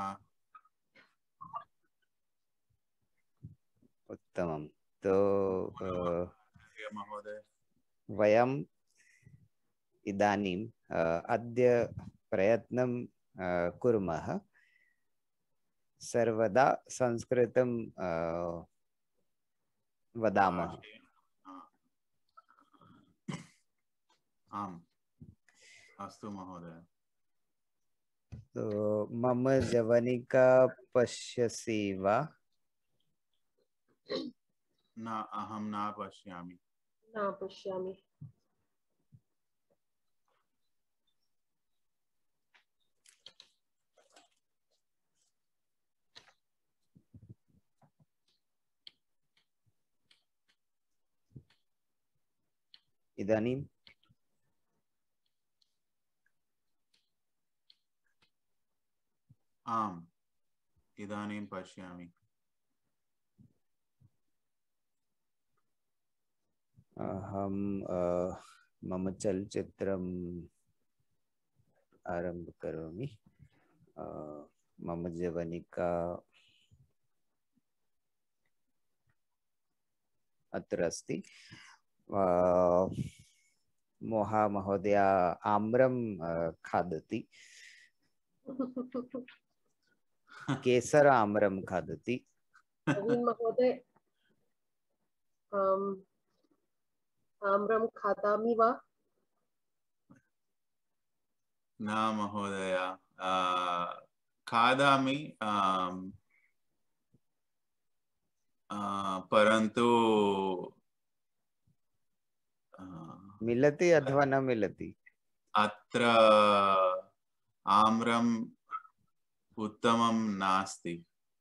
उत्तमं। तो महोदय वयम् इदानीम् अद्य प्रयत्नं कुर्मः सर्वदा संस्कृतं वदामः। आम् अस्तु महोदय। तो मम जवनिका पश्यसि वा? न, अहं न पश्यामि। न पश्यामि। इदानीं आम् इदानीं पश्यामि। अहं मम चलचित्रम् आरम्भ करोमि। मम जवनिका अत्र अस्ति। मोहा महोदय आम्रं खादति। केसर आम्रं खादति। नवीन महोदय आम्रं खादामि वा? न महोदय, खादामि, परन्तु मिलति अथवा न मिलति? अत्र आम्रम् उत्तमं नास्ति।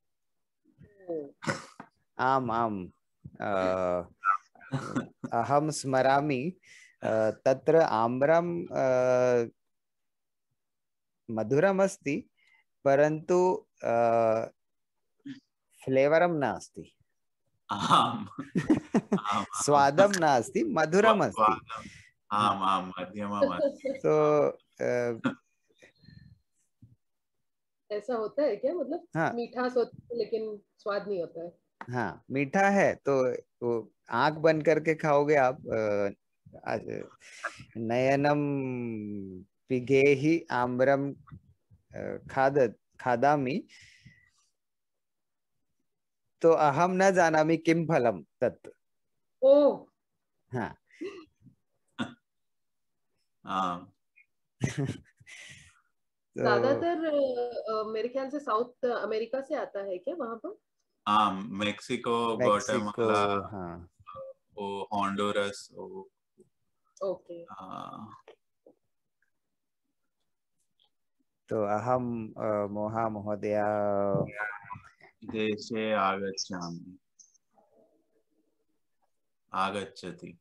आम् आम्, अहं स्मरामि। तत्र आम्रं मधुरमस्ति, परन्तु फ्लेवरं नास्ति। आम् स्वादं नास्ति, मधुरम् अस्ति। आम् आम् मध्यमम् अस्ति। तो ऐसा होता है क्या? मतलब हाँ, मीठास होता है लेकिन स्वाद नहीं होता है। हाँ मीठा है तो आंख बंद करके खाओगे आप। नयनम पिगेहि आम्रम खादामि, तो अहम न जानामि किं फलं तत्। ओ हाँ ज्यादातर मेरे ख्याल से साउथ अमेरिका से आता है क्या वहां पर? मेक्सिको, मेक्सिको, ग्वाटेमाला, हाँ होंडुरस। ओके। तो अहम मोहा महोदय देशे आगच्छामि, आगच्छति।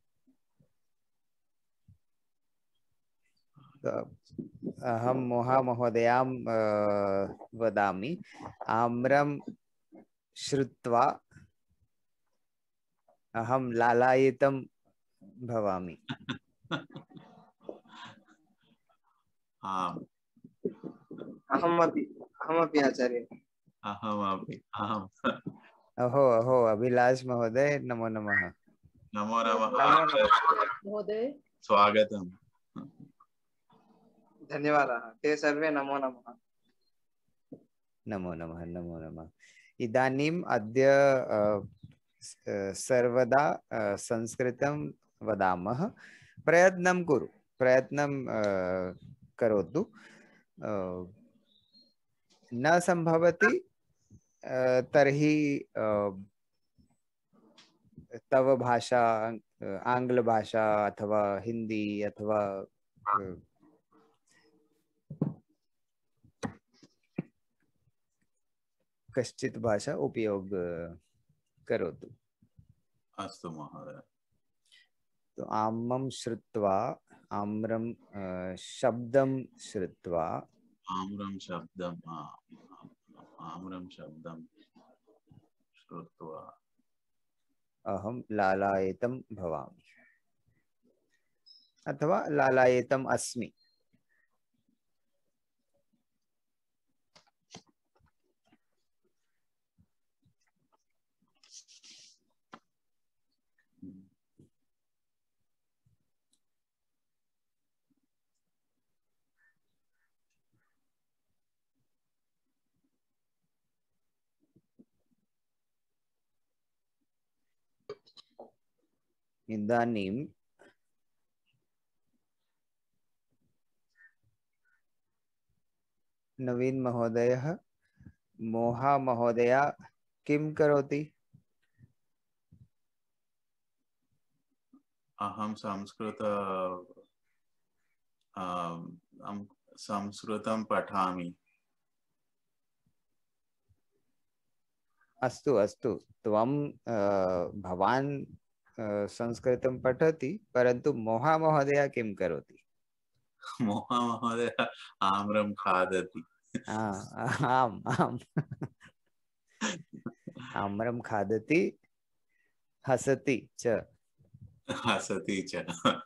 अहम मोहा महोदयां वदामि। आम्रं श्रुत्वा अहम लालायितं भवामि। आम् अहमपि आचार्य। अहमपि। आम् अहो अहो अभिलाष महोदय, नमो नमः। नमो नमः महोदय स्वागतम्। धन्यवादाः। ते सर्वे नमो नमः। नमो नमः, नमो नमः। इदानीम् अद्य सर्वदा संस्कृतं वदामः। प्रयत्नं कुरु, प्रयत्नं करोतु। न संभवति तर्हि तव भाषा आंग्ल भाषा अथवा हिंदी अथवा कश्चित् भाषा उपयोग करोतु। अस्तु महोदय। तो आम्रं श्रुत्वा, आम्रं शब्दं श्रुत्वा, आम्रं शब्दम्, आम्रं शब्दं श्रुत्वा अहं लालायितं भवामि अथवा लालायितम् अस्मि। इदानीं नवीन महोदयः मोहा महोदया किं करोति? अहं संस्कृतं पठामि। अस्तु अस्तु, त्वं भवान् संस्कृतं पठति, परन्तु मोहा महोदया किं करोति? मोहा महोदय आम्रं खादति। आम् आम् आम्रं खादति, हसति च। हसति च।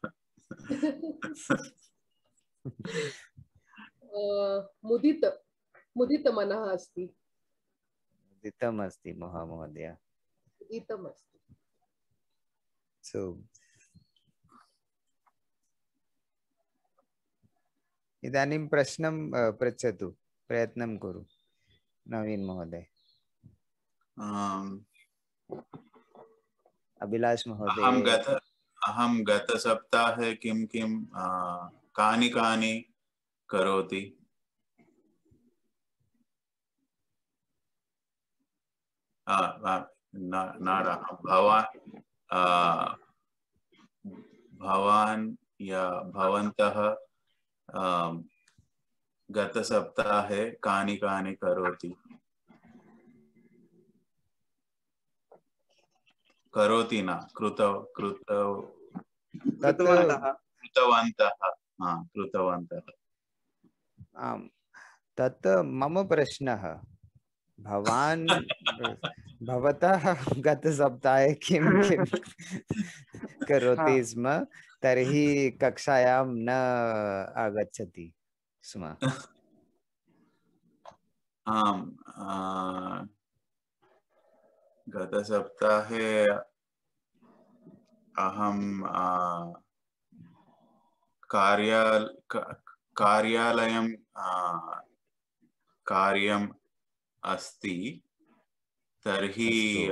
मुदितमनः अस्ति। मुदितम् अस्ति मोहा महोदया। मुदितम् अस्ति। So इदानीं प्रश्नं पृच्छतु, प्रयत्नं कुरु नवीन महोदय। अभिलाष महोदय। अहं गतसप्ताहे किं किं कानि कानि करोति? भवान् या भवन्तः गतसप्ताहे कानि कानि करोति? करोति न कृतवन्तः। आम्, तत् मम प्रश्नः। भवान् भवतः गतसप्ताहे किं किं करोति स्म, तर्हि कक्षायां न आगच्छति स्म। आम्, गतसप्ताहे अहं कार्यालयं कार्यम् अस्ति, तर्हि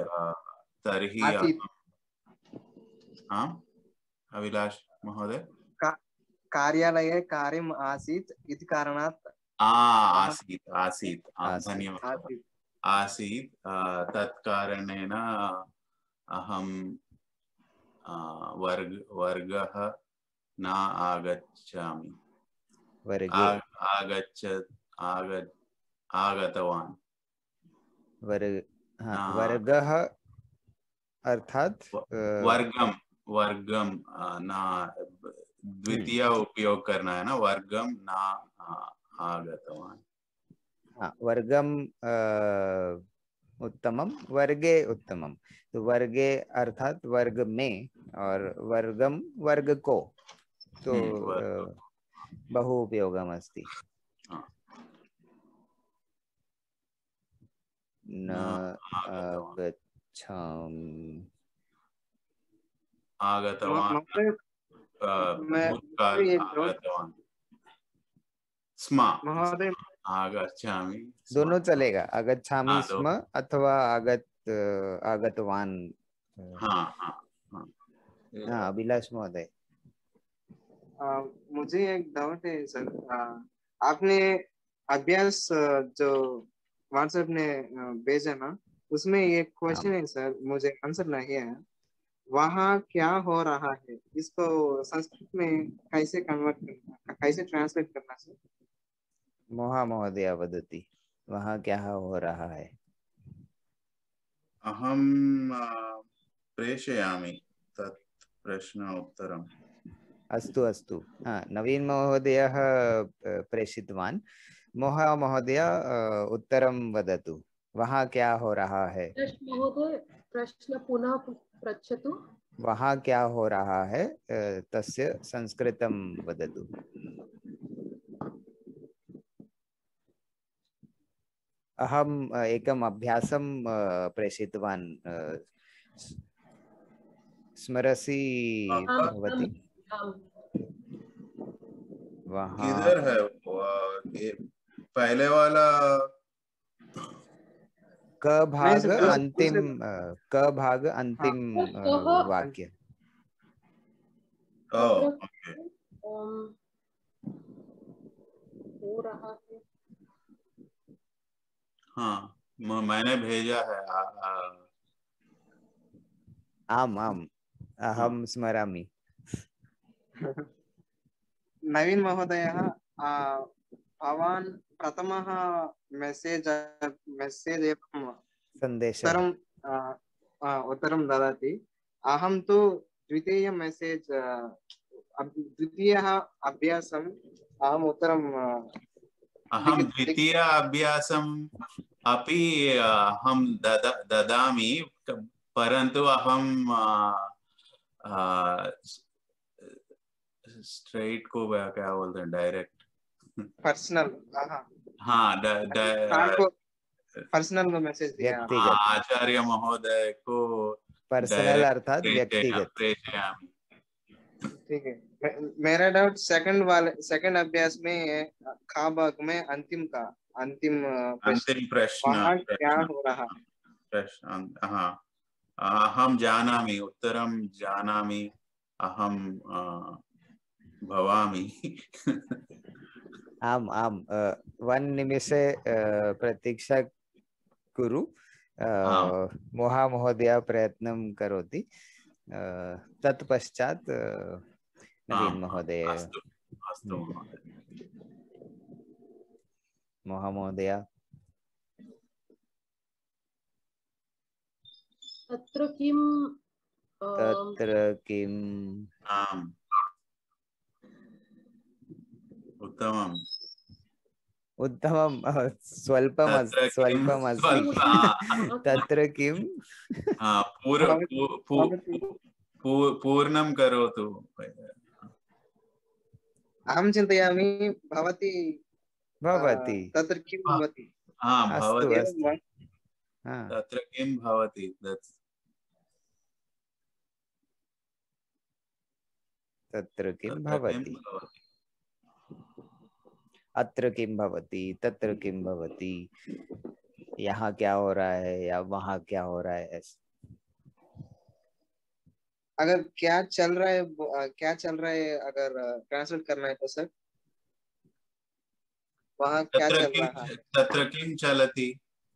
अभिलाष महोदय, कार्यालये कार्यम् आसीत् इति कारणात् आसीत् धन्यवादः। आसीत्, तत्कारणेन अहं वर्गः न आगच्छामि। आगतवान्। वर्गः अर्थात् वर्गं न, द्वितीय उपयोग करना है ना, वर्गं न आगतवान्। वर्गम उत्तमम, वर्गे उत्तमम। तो वर्गे अर्थात वर्ग में, और वर्गम वर्ग को, तो बहु उपयोगम अस्ति। न आगच्छामि, आगतवान्, आगतवान् स्म, आगच्छामि, दोनों चलेगा, आगच्छामि स्म अथवा आगतवान्। हाँ, अभिलाष महोदय। मुझे एक डाउट है सर, आपने अभ्यास जो व्हाट्सएप ने भेजा ना, उसमें एक क्वेश्चन है सर, मुझे आंसर नहीं है। वहाँ क्या हो रहा है, इसको संस्कृत में कैसे कन्वर्ट करना, कैसे ट्रांसलेट करना सर? मोहा महोदय वदति, वहाँ क्या हो रहा है? अहं प्रेषयामि तत् प्रश्न उत्तरम्। अस्तु अस्तु, नवीन महोदयः प्रेषितवान्। मोहा महोदय उत्तरं वदतु, वहाँ क्या हो रहा है? महोदय, प्रश्न पुनः पृच्छतु। वहाँ क्या हो रहा है तस्य संस्कृतं वदतु। अहम् एकम् अभ्यासं प्रेषितवान्, स्मरसि भवति? किधर है पहले वाला? क भाग अंतिम वाक्य। Oh, तत्र okay. हो रहा है। हाँ, मैंने भेजा है। आम आम अहम स्मरामि। नवीन महोदयः, भवान् प्रथमः मेसेज् मेसेज् एवं संदेशः उत्तरं ददाति। अहं तु द्वितीय मेसेज् द्वितीयः अभ्यासम् अहम् उत्तरं अहं द्वितीय अभ्यासम् अपि अहं ददामि, परन्तु अहं स्ट्रेट को क्या बोलते हैं, डायरेक्ट पर्सनल, हाँ पर्सनल मैसेज दिया। व्यक्तिगत, आचार्य महोदय को पर्सनल अर्थात व्यक्तिगत। प्रेषयामि। ठीक है, मेरा डाउट सेकंड अभ्यास में खा भाग में अंतिम प्रश्न वहाँ क्या हो रहा है? प्रश्न, हाँ, अहं जानामि, उत्तरं जानामि, अहं भवामि। आम आम 1 निमेषे प्रतीक्षा कुरु। मोहा महोदय प्रयत्नं करोति, तत्पश्चात् नवीन महोदय। अस्तु अस्तु महोदय। मोहा महोदय। तत्र किं आम्, उत्तमम् उत्तमं, स्वल्पम् अस्ति। तत्र किं पूर्णं करोतु। अहं चिन्तयामि भवती तत्र किं भवति। अस्तु अस्तु, तत्र किं भवति, तत्र किं भवति, अत्र किं भवति, तत्र किं भवति, यहाँ क्या हो रहा है या वहाँ क्या हो रहा है। अगर क्या चल रहा है अगर ट्रांसलेट करना है तो सर वहाँ क्या चल रहा है। तत्र किं चलति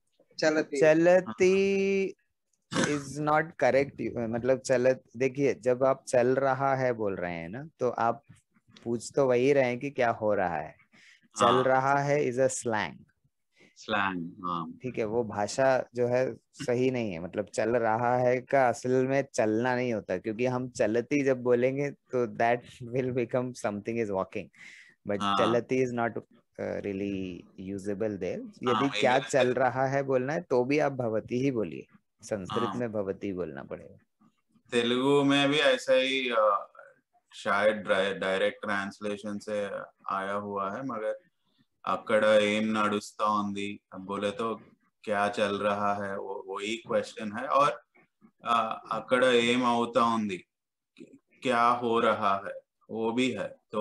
इज नॉट करेक्ट। मतलब देखिए, जब आप चल रहा है बोल रहे हैं ना, तो आप पूछ तो वही रहे हैं कि क्या हो रहा है। चल रहा है इज अ स्लैंग। ठीक है, वो भाषा जो है सही नहीं है। मतलब चल रहा है का असल में चलना नहीं होता, क्योंकि हम चलती जब बोलेंगे तो that will become something is walking, but चलती is not really usable there. यदि क्या चल रहा है बोलना है तो भी आप भवती ही बोलिए, संस्कृत में भवती बोलना पड़ेगा। तेलुगु में भी ऐसा ही शायद डायरेक्ट ट्रांसलेशन से आया हुआ है, मगर अक्कड़ एम नडुस्ता उंदी बोले तो क्या चल रहा है, वही क्वेश्चन है। और अक्कड़ एम అవుతా ఉంది, क्या हो रहा है, वो भी है। तो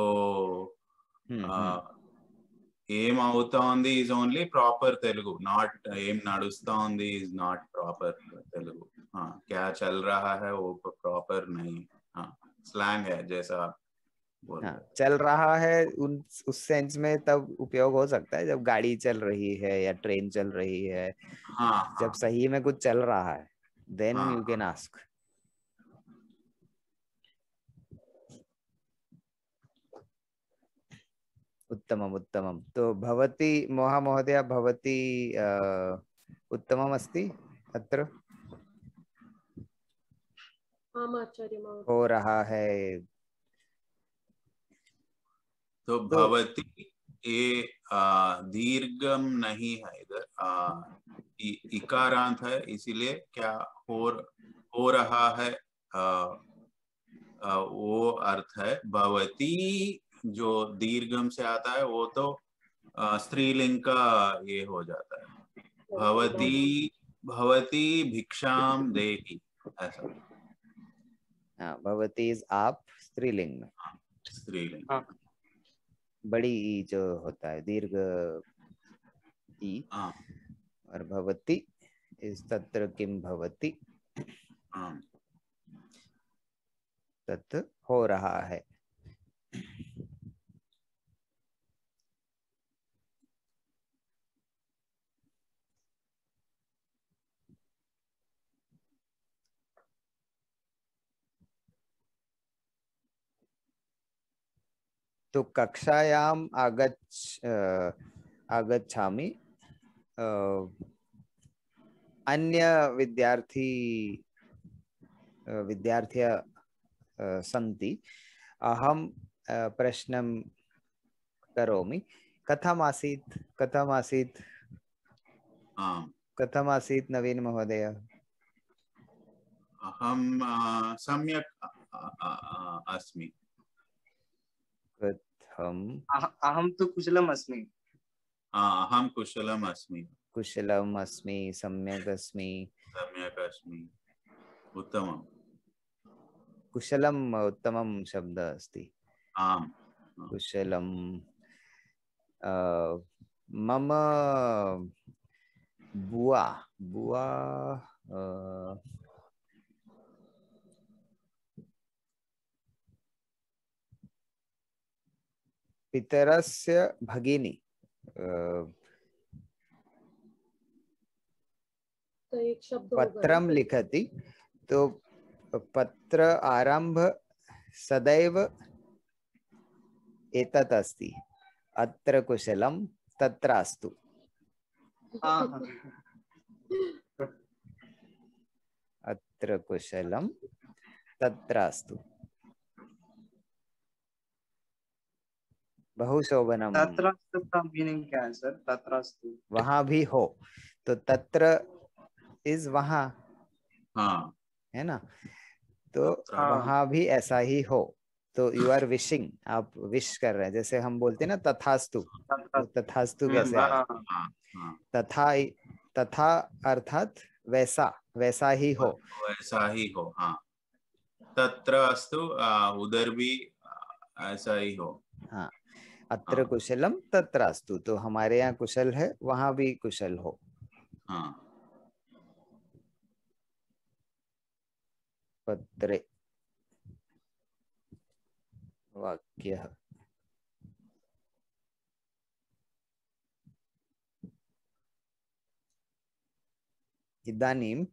ఏం అవుతా ఉంది is only proper Telugu, not ఏం నడుస్తా ఉంది is not proper Telugu. हाँ, क्या चल रहा है वो प्रॉपर नहीं, हाँ स्लैंग है जैसा हाँ, चल रहा है उस सेंस में तब उपयोग हो सकता है जब गाड़ी चल रही है या ट्रेन चल रही है। जब सही में कुछ चल रहा है देन यू कैन आस्क। उत्तमम् उत्तमम्। तो भवती मोहा महोदय, भवती उत्तमम् अस्ति अत्र। हो रहा है तो भवती ये दीर्घम नहीं है, इधर इकारांत है, इसीलिए क्या हो रहा है वो अर्थ है। भवती जो दीर्घम से आता है वो तो स्त्रीलिंग का ये हो जाता है। भवती भिक्षाम देहि, ऐसा। भवती इज आप, स्त्रीलिंग में। स्त्रीलिंग बड़ी ई जो होता है, दीर्घ ई। और भवती इस तत्र किम भवती। तत् हो रहा है। तो कक्षायाम आगच्छामि, अन्य विद्यार्थ्यः सन्ति, अहं प्रश्नं करोमि, कथमासीत् नवीन महोदय? अहं सम्यक् अस्मि। अहं तु कुशलम् अस्मि। अहं कुशलम् अस्मि। कुशलम् अस्मि, सम्यक् अस्मि। उत्तमम्। कुशलम् उत्तमं शब्दः अस्ति। आम्। कुशलम्। मम बुआ पितरस्य भगिनी तो एक शब्द पत्रं लिखति, तो पत्र आरंभ सदैव एतत् अस्ति, अत्र कुशलं तत्रास्तु। अत्र कुशलं तत्रास्तु। बहु शोभनम। तत्रास्तु का मीनिंग क्या है सर? तत्रास्तु वहां भी हो, तो तत्र इज वहां, हाँ, है ना? तो वहां भी ऐसा ही हो, तो यू आर विशिंग, आप विश कर रहे हैं। जैसे हम बोलते हैं ना तथास्तु, तो तथास्तु कैसे आया? तथा, तथा अर्थात वैसा, वैसा ही हो, वैसा ही हो। हाँ, तत्र अस्तु, उधर भी ऐसा ही हो। हाँ, अत्र कुशलम तत्रास्तु, तो हमारे यहाँ कुशल है, वहां भी कुशल हो। हाँ। पत्रे वाक्यः। इदानीं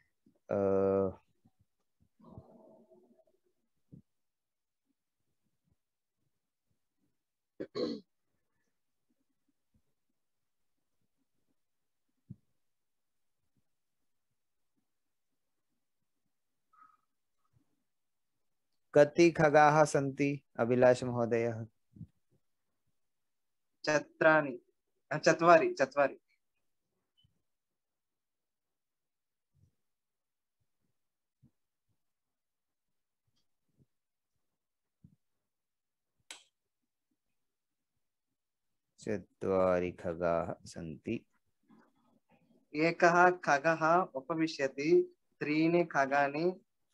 कति खगाः सन्ति अभिलाष महोदय? चत्वारि। चत्वारि खगाः सन्ति। एकः खगः उपविशति, त्रीणि खगानि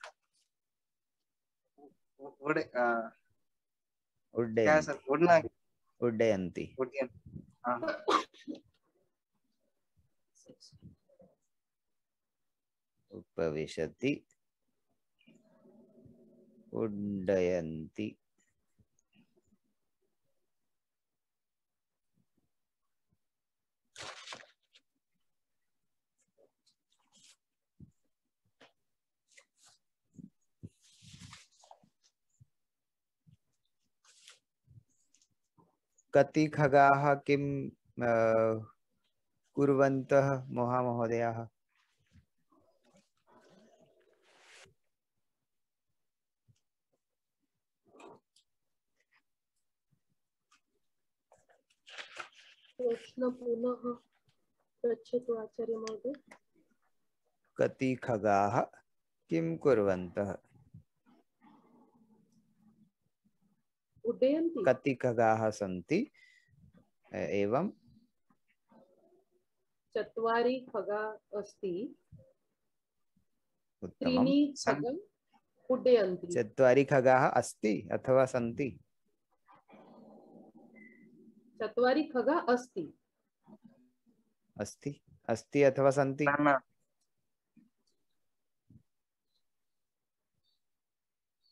उड्डयन्ति। उपविशति, उड्डयन्ति। कति खगाः किं कुर्वन्तः महोदयाः? प्रश्न पुनः पृच्छतु आचार्य महोदय। कति खगाः किं कुर्वन्तः? उड्डयन्ति। कति खगाः सन्ति एवं चत्वारि खगा अस्ति, उत्तमं। त्रीणि खगं उड्डयन्ति। चत्वारि खगाः अस्ति अथवा सन्ति? चत्वारि खगा अस्ति। अस्ति, अस्ति अथवा सन्ति?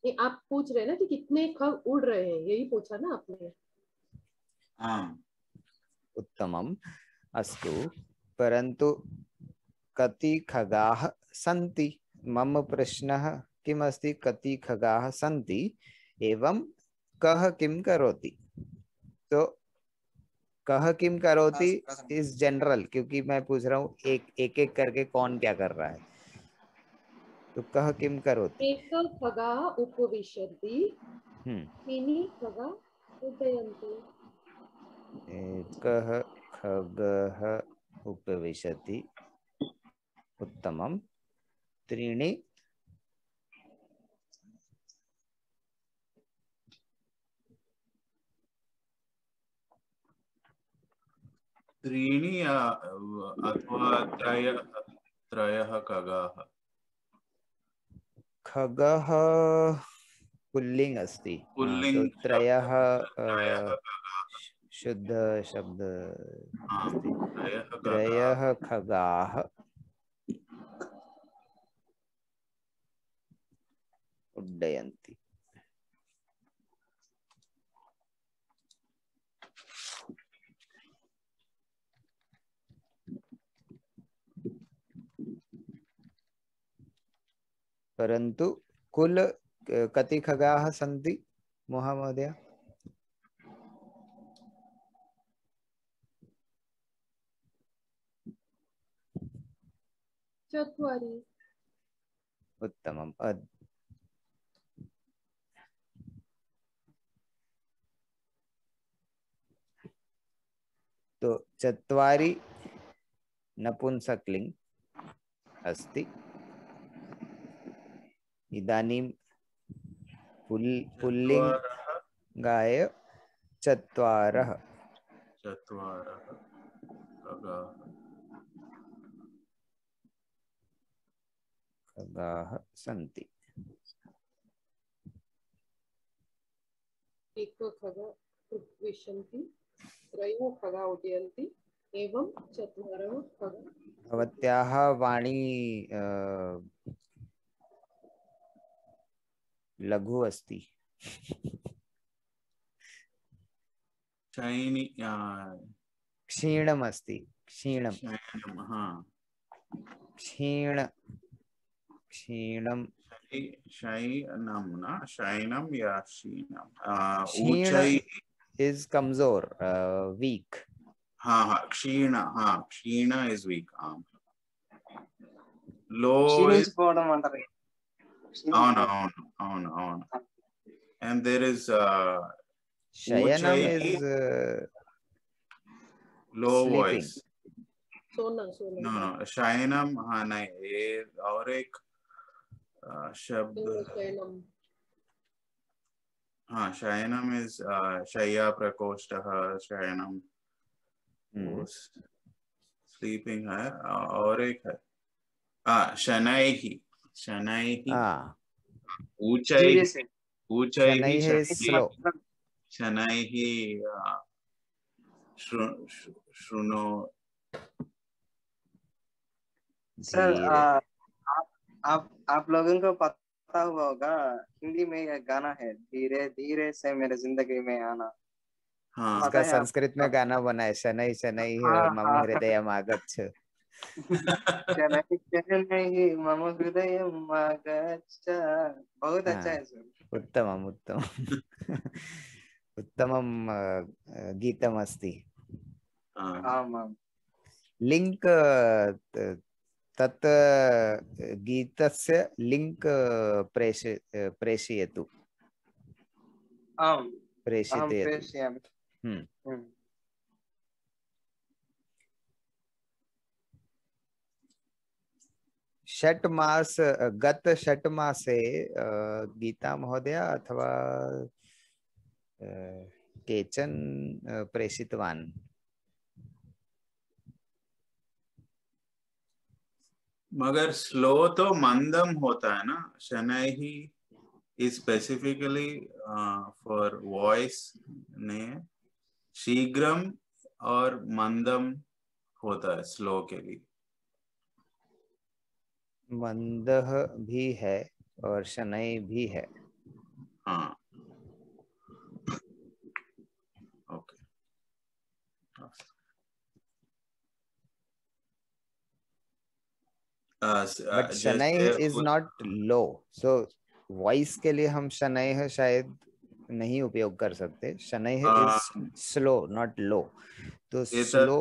ये आप पूछ रहे हैं ना कि कितने खग उड़ रहे हैं, यही पूछा ना आपने? हाँ उत्तमम् अस्तु, परन्तु कति खगाः सन्ति? मम प्रश्नः किम् अस्ति? कति खगाः सन्ति एवं कः किं करोति? तो कह किम करोति इज जनरल, क्योंकि मैं पूछ रहा हूँ एक एक करके कौन क्या कर रहा है। तो कह किम करोति। एक खगाः उपविशन्ति, त्रीणि खगाः उड्डयन्ति। एकः खगः उपविशति, उत्तमम्। त्रीणि त्रीणि अथवा त्रयः खगाः। खगः पुल्लिंग अस्ति, तो पुल्लिंग त्रयः त्रयः शुद्ध शब्द अस्ति। खगाः। त्रयः खगाः उड्डयन्ति। परन्तु कुल कति खगाः सन्ति महोदय? चत्वारि। उत्तमम्। तो चत्वारि नपुंसकलिंग अस्ति। इदानीं पुल्लिंगाय चत्वारः खगाः सन्ति। एक खगः उपविशन्ति, त्रयः खगाः उड्डयन्ति, एवं चत्वारः खगाः। भवत्याः वाणी लघु अस्ति। क्षीणम् अस्ति। क्षीणं क्षीणं शैनम या शीनम। क्षीण is कमजोर, वीक। हाँ हाँ क्षीण, हाँ क्षीण is weak. Low is on. And there is शयनम is low sleeping. voice. सोना। No, शयनम हाँ नहीं, ये और एक शब्द। हाँ शयनम is शय्या प्रकोष्ठः, शयनम स्लीपिंग है, और एक है शनैहि। ऊंचाई स्लो। शनैहि श्रुणो। सर आप लोगों को पता हुआ होगा, हिंदी में यह गाना है, धीरे धीरे से मेरे जिंदगी में आना। हाँ इसका संस्कृत में गाना बना है, शनै शनै मम हृदयम् आगच्छ। शनै शनै मम हृदयम् आगच्छ। बहुत अच्छा है सर। उत्तमम् उत्तमं गीतम् अस्ति। आमां। लिंक तत् गीतस्य लिंक प्रेषयतु। आम्, प्रेषयतु। गत षट् मासे गीता महोदय अथवा केचन प्रेषितवान्। मगर स्लो तो मंदम होता है ना, शनैहि is specifically for voice ने शीघ्रम और मंदम होता है स्लो के लिए। मंदह भी है और शनै भी है। हाँ ओके बट शनैः is not low, so voice के लिए हम शनैः शायद नहीं उपयोग कर सकते. शनैः इज स्लो नॉट लो. तो स्लो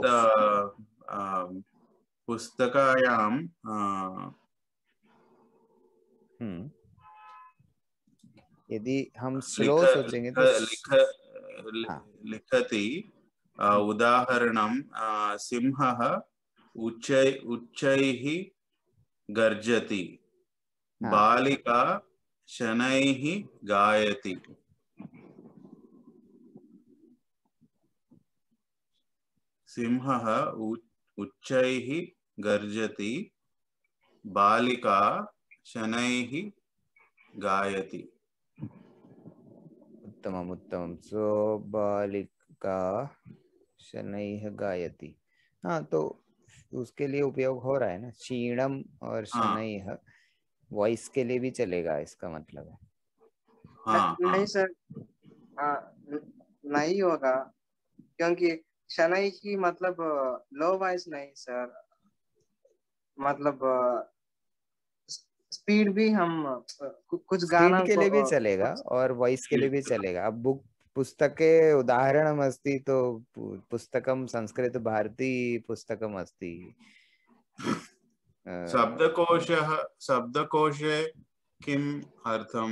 पुस्तकायां यदि हम स्लो सोचेंगे तो लिखति उदाहरणं सिंहः उच्चैः गर्जति, बालिका शनैः गायति. सिंहः उच्चैः गर्जति, बालिका शनैः गायति. उत्तमम् उत्तमम्. सो बालिका शनैः गायति. हाँ, तो उसके लिए उपयोग हो रहा है ना. क्षीणम और शनैः वॉइस के लिए भी चलेगा, इसका मतलब है. नहीं सर, नहीं होगा, क्योंकि शनैः ही मतलब लो वॉइस नहीं सर. मतलब स्पीड भी हम कुछ गाना स्पीड के लिए भी चलेगा और वॉइस के लिए भी चलेगा. अब बुक पुस्तके उदाहरणम् अस्ति, तो पुस्तकं संस्कृत भारती पुस्तकम् अस्ति. शब्दकोशे किम् अर्थं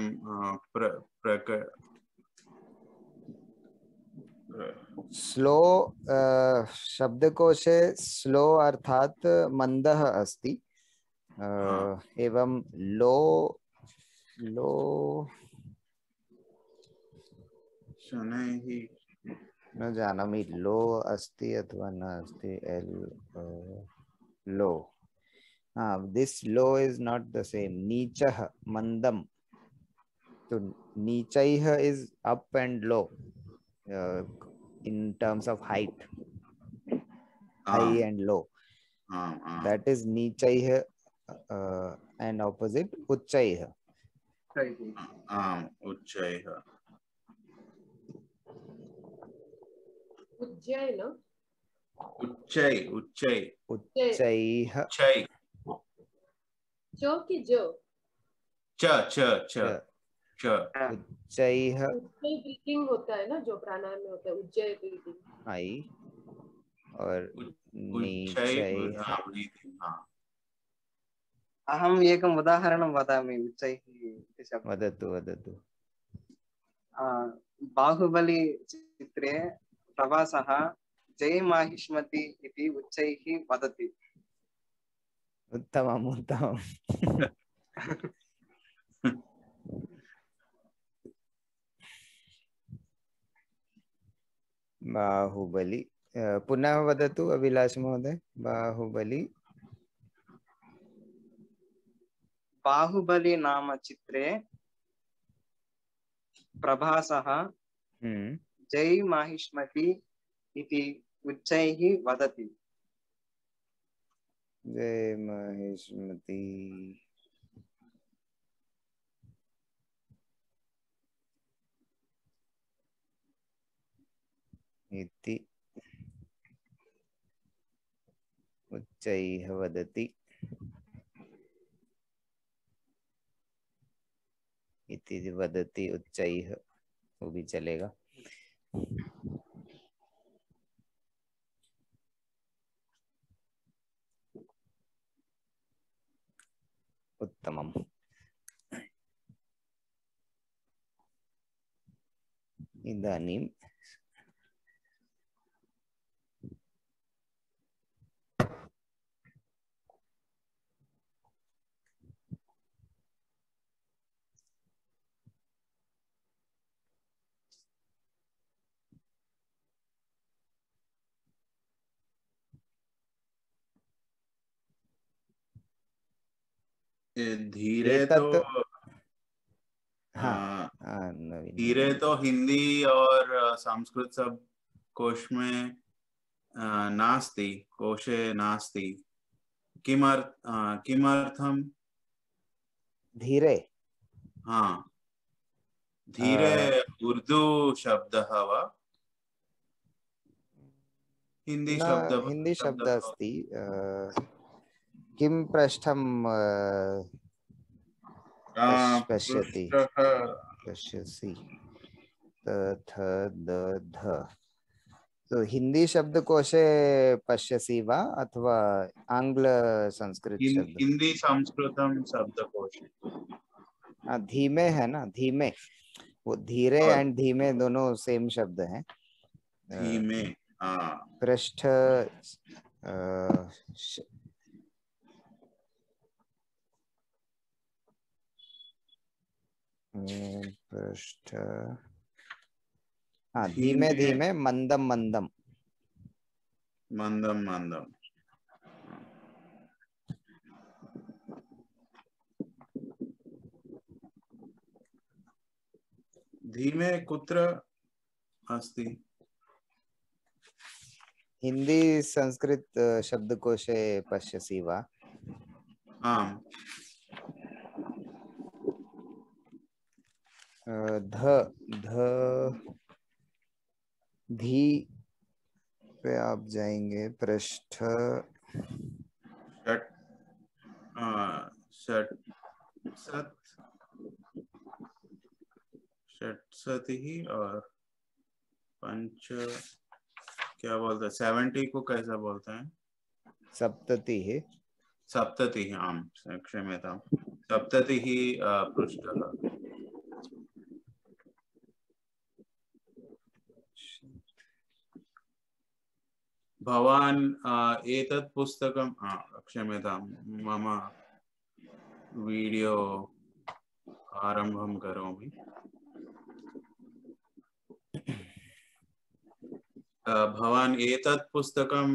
स्लो शब्दकोशे स्लो अर्थात मंदः अस्ति. एवं लो लो शनैः न जानामि लो अस्ति अथवा न अस्ति. Low, this low is not the same. नीचः मंदम, तो नीचैः is up and low in terms of height, high and low. That is nichaih, and opposite uchchaih. उच्चैः. उज्जैन uchchaih जो की जो uchchaih उज्जय ब्रीथिंग होता है ना, जो प्राणायाम में होता है उज्जय ब्रीथिंग. आई और नीचैः. अहम् एकम् उदाहरणं वदामि उच्चैः इति शब्दः. वदतु वदतु. बाहुबली चित्रे प्रभासः जय माहिष्मति इति उच्चैः वदति. उत्तमम् उत्तमम्. बाहुबली. पुनः वदतु अभिलाष महोदय. बाहुबली नाम चित्रे प्रभासः जय माहिष्मति इति उच्चैः वदति. जय माहिष्मति इति उच्चैः वदति. इति वदति उच्चैः, वो भी चलेगा. उत्तमम्. इदानीं धीरे तो धीरे तो हिंदी और संस्कृत सब कोश में नास्ति, कोशे नास्ति. किमर्थम धीरे? हाँ, धीरे उर्दू शब्दः वा हिंदी न हिंदी शब्द अस्ति किं पृष्ठं पश्यति पश्यसि थ द ध। तो हिंदी शब्दकोशे पश्यसि वा अथवा आंग्ल संस्कृत शब्द? हिंदी संस्कृतम शब्दकोश। धीमे है ना, धीमे, वो धीरे एंड धीमे दोनों सेम शब्द हैं। धीमे पृष्ठ पृष्ठ, हाँ, धीमे धीमे, मंदम मंदम। मंदम मंदम। धीमे कुत्र अस्ति? हिंदी संस्कृत शब्दकोशे पश्यसि वा? आम्। धी पे आप जाएंगे, पृष्ठ षट्सति और पंच, क्या बोलते हैं 70 को कैसा बोलते हैं? सप्तति है। सप्तति, आम क्षम्यतां, सप्तति ही पृष्ठः। भवान् एतत् पुस्तकं, क्षम्यतां, मम वीडियो आरम्भं करोमि। भवान् एतत् पुस्तकं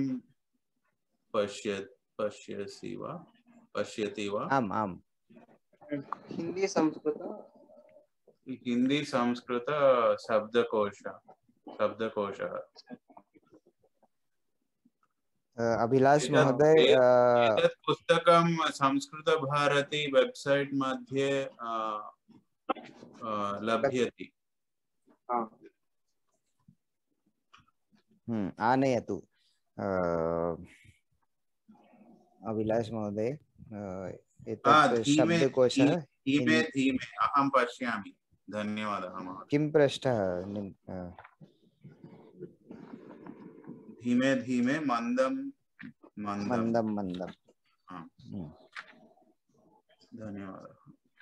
पश्यसि वा, पश्यति वा? आम् आम्। हिंदी संस्कृत शब्दकोशः। अभिलाष महोदय, एतत् पुस्तकं संस्कृत भारती वेबसाइट मध्ये लभ्यते। आनयतु अभिलाष महोदय, एतत् शब्दकोशः। धीमे धीमे अहं पश्यामि, धन्यवादः महोदय। किं पृष्ठः? धीमे धीमे मंदम मंदम मंदम। धन्यवाद।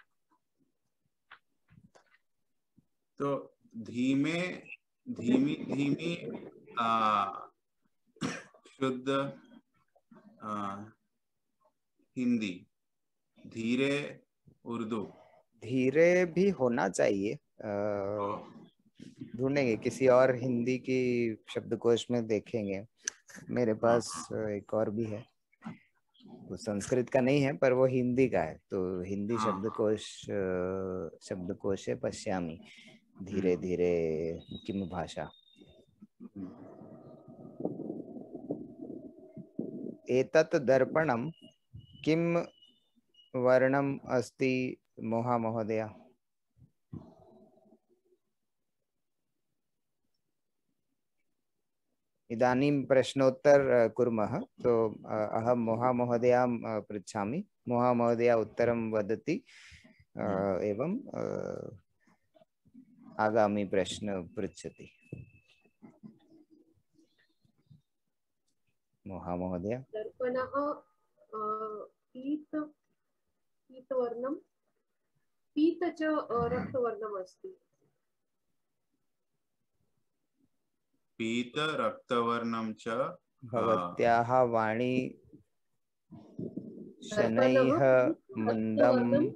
तो धीमे धीमी धीमी शुद्ध हिंदी, धीरे उर्दू। धीरे भी होना चाहिए, ढूंढेंगे किसी और हिंदी की शब्दकोश में देखेंगे। मेरे पास एक और भी है, वो संस्कृत का नहीं है पर वो हिंदी का है। तो हिंदी शब्दकोशे पश्यामि धीरे धीरे किम भाषा। एतत् दर्पणं किम वर्णम् अस्ति मोहा महोदय? इदानीं प्रश्नोत्तर कुर्मः। तो अहं मोहा महोदयां पृच्छामि, मोहा महोदया उत्तरं वदति, एवं आगामी प्रश्न पृच्छति। मोहा महोदय। दर्पणः पीतवर्णं, पीत च रक्तवर्णम् अस्ति। पीत रक्तवर्णं च। भवत्याः वाणी शनैः मंदं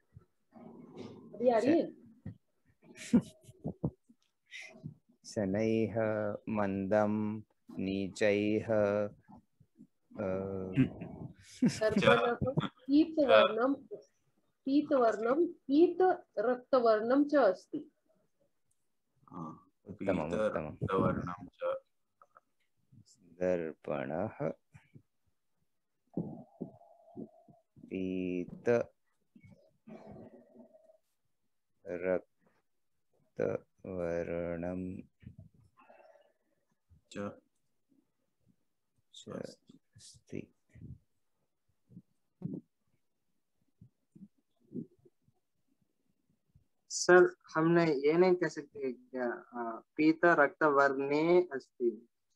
शनैः मंदं नीचैः पीतवर्णं पीत रक्तवर्णं च अस्ति। उत्तमम् उत्तमम्। दर्पणः पीत रक्तवर्णं च अस्ति। सर हमने ये नहीं कह सकते क्या पीता रक्त वर्णे अस्ति।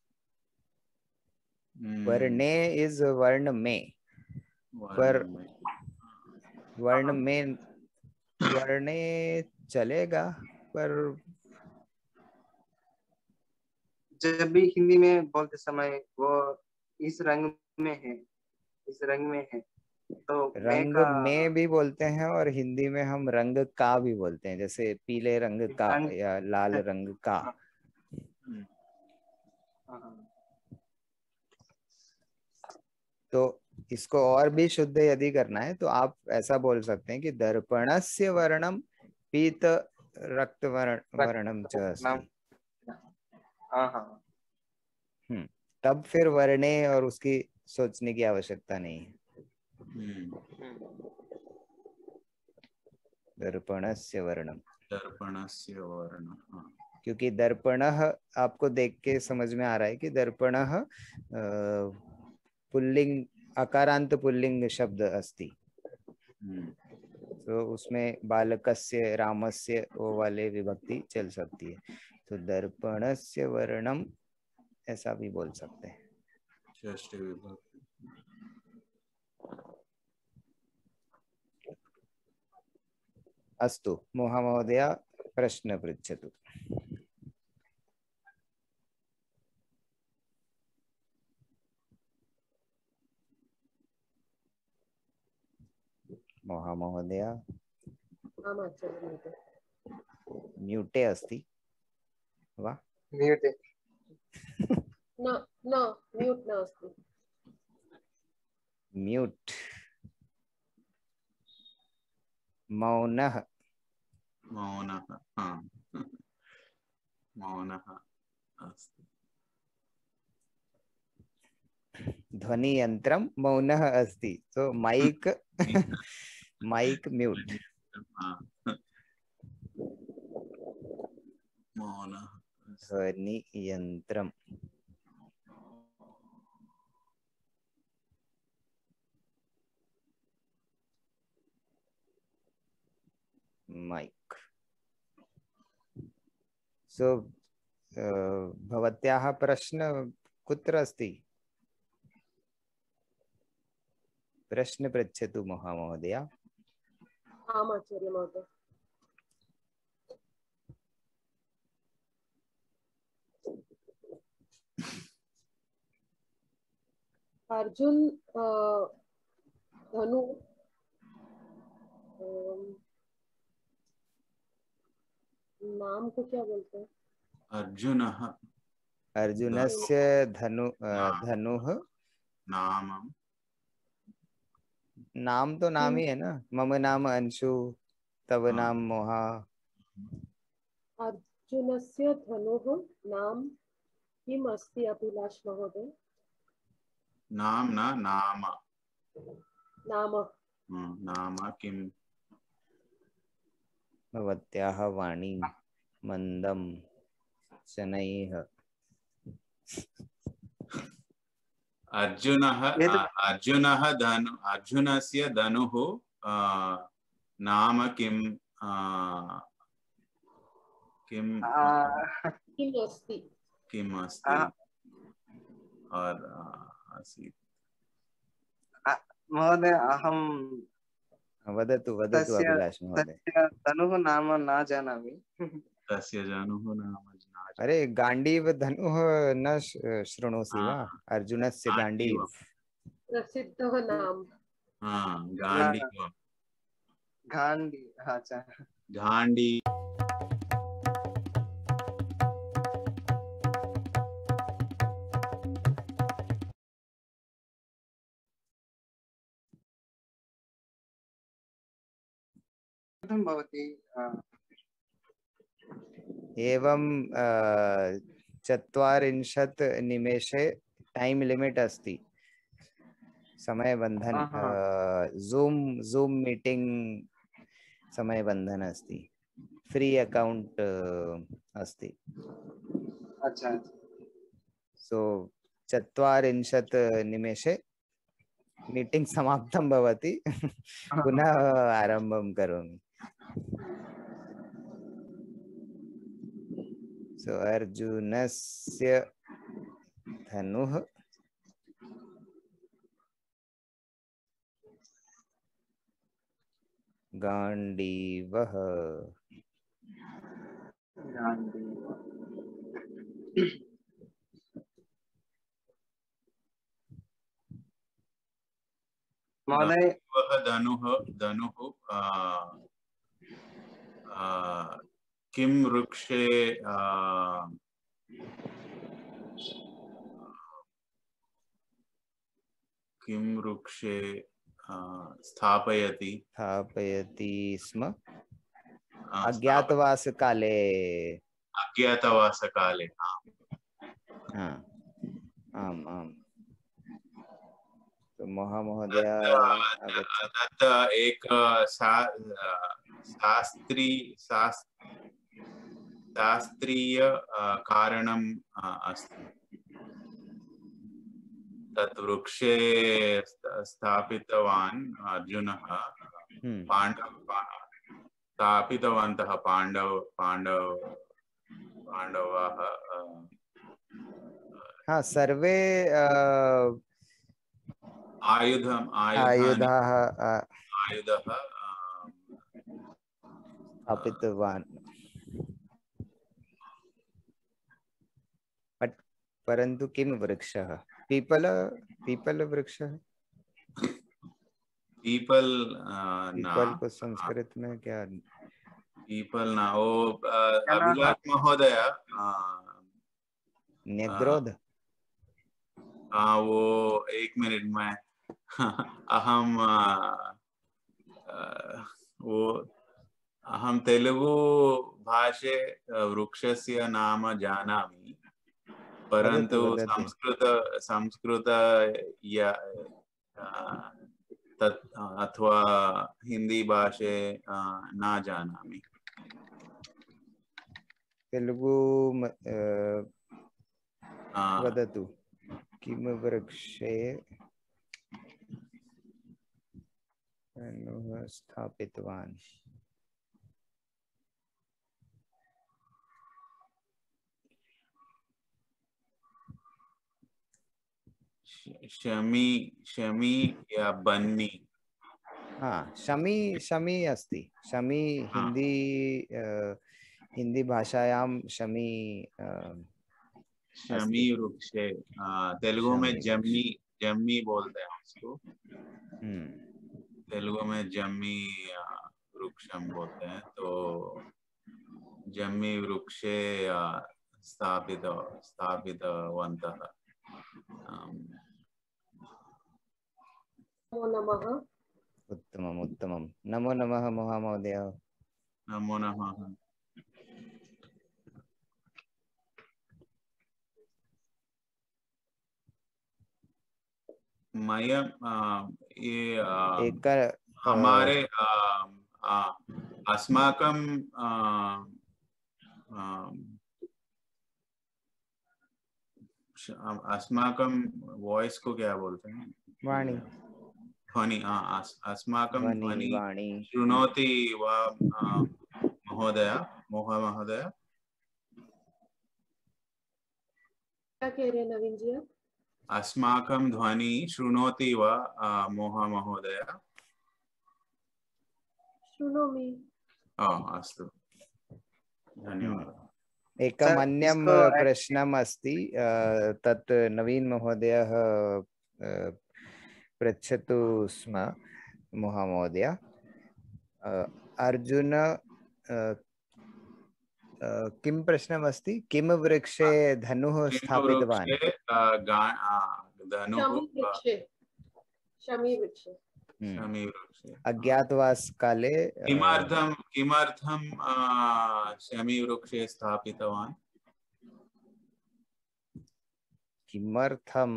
वर्णे इज वर्ण में, पर वर्ण में वर्णे चलेगा, पर जब भी हिंदी में बोलते समय वो इस रंग में है, इस रंग में है, तो रंग में भी बोलते हैं और हिंदी में हम रंग का भी बोलते हैं, जैसे पीले रंग का या लाल रंग का। तो इसको और भी शुद्ध यदि करना है तो आप ऐसा बोल सकते हैं कि दर्पणस्य वर्णम पीत रक्त वर्णम च अस्ति। तब फिर वर्णे और उसकी सोचने की आवश्यकता नहीं है। दर्पणस्य वर्णम, दर्पणस्य वर्णम, क्योंकि दर्पणः आपको देख के समझ में आ रहा है कि दर्पणः पुल्लिंग अकारांत पुल्लिंग शब्द अस्ति। तो उसमें बालकस्य रामस्य वो वाले विभक्ति चल सकती है। तो दर्पणस्य वर्णम ऐसा भी बोल सकते हैं। षष्ठी विभक्ति। अस्तु महामहोदय प्रश्न पृच्छतु। महामहोदय म्यूटे अस्ति वा? म्यूटे न म्यूट नास्ति। म्यूट मौनः मौनः मौनः अस्ति। ध्वनि यंत्रम मौनः अस्ति। तो माइक माइक म्यूट। मौनः ध्वनि यंत्रम माइक। सो भवत्याः प्रश्न कुत्र अस्ति? प्रश्न पृच्छतु महामहोदय। आम् आचार्य महोदय। अर्जुन धनु नाम को क्या बोलते हैं? अर्जुनः, अर्जुनस्य धनुः नाम तो नाम ही है ना। मम नाम अंशु तव नाम मोहा। अर्जुनस्य धनुः नाम किम अस्ति अभिलाष महोदय? नाम न नाम। नाम नाम किम? भवत्याः वाणी मंदम शनैः। अर्जुनस्य धनुः नाम किम अस्ति? किम अस्ति और आसीत्। महोदय अहं वदतु वदतु अभिलाष महोदय। धनुः नाम न जानामि। तस्य धनुः नाम अरे गांडीव धनुः न शृणोसि वा? अर्जुनस्य गांडीव प्रसिद्धः नाम। गांडीव। गांडी अच्छा गांडी। भवति एवं 40 निमेषे टाइम लिमिट अस्ति। समय बंधन जूम मीटिंग समय बंधन अस्ति। फ्री अकाउंट अस्ति। अच्छा सो 40 निमेषे मीटिंग समाप्तं भवति। पुनः आरम्भं करोमि। सो अर्जुनस्य धनुः गाण्डीवः महोदय वह धनुः किं वृक्षे स्थापयति स्म अज्ञातवासकाले। अज्ञातवासकाले। आम् आम्। तो महोदय तत् एक शास्त्रीय कारणम् अस्ति। तत् वृक्षे स्थापितवान् अर्जुनः। स्थापितवन्तः पाण्डवाः। हाँ, सर्वे आयुधाः स्थापितवान्। परन्तु किं वृक्षः? पीपल वृक्षः। पीपल को संस्कृत में क्या? पीपल ना, वो अभिलाष महोदय नेग्रोध। वो 1 मिनट में अहं तेलुगु भाषे वृक्षस्य नाम जानामि, परन्तु संस्कृत अथवा हिंदी भाषे न जानामि। तेलुगु वदतु किं वृक्षे स्थापितवान्? शमी या बन्नी। हाँ, शमी अस्ति। शमी हिंदी भाषायां शमी वृक्षे, तेलुगु में जम्मी बोलते हैं उसको। तेलुगु में जम्मी वृक्षम बोलते हैं। तो जम्मी वृक्षे स्थापितवन्तः। नमो नमः। उत्तमम्। नमो नमः महोदय। नमो नमः। हमारे अस्माकं वॉइस को क्या बोलते हैं? वाणी। ध्वनि। अस्माकं ध्वनि शृणोति वा महोदय? महोदय क्या कह रहे हैं नवीन जी? अस्माकं ध्वनि शृणोति वा महोदय? शृणोमि। अस्तु, धन्यवादः। एकम् अन्यं प्रश्नम् अस्ति, तत् नवीन महोदयः पृच्छतु स्म। महोदय, अर्जुन किं प्रश्नमस्ति? किं वृक्षे धनुः स्थापितवान्? शमी वृक्षे। अज्ञातवास काले किमर्थं शमी वृक्षे स्थापितवान्? किमर्थम्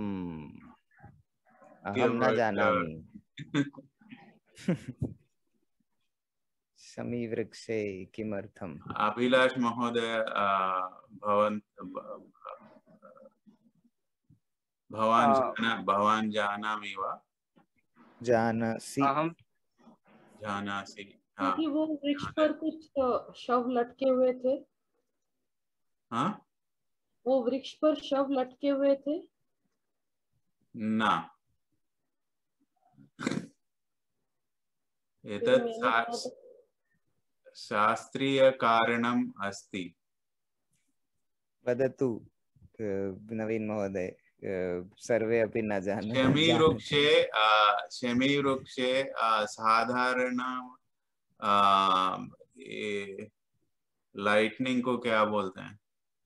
अहं न जानामि। शमी वृक्षे किमर्थम? अभिलाष महोदय भवान जानामि वा? जानासि। अहम जानासि। क्योंकि वो वृक्ष पर कुछ शव लटके हुए थे। हाँ, वो वृक्ष पर शव लटके हुए थे। न एतत् शास्त्रीय कारणम् अस्ति। वदतु नवीन महोदय, सर्वे अपि न जानन्ति। शमी वृक्षे साधारण लाइटनिंग को क्या बोलते हैं?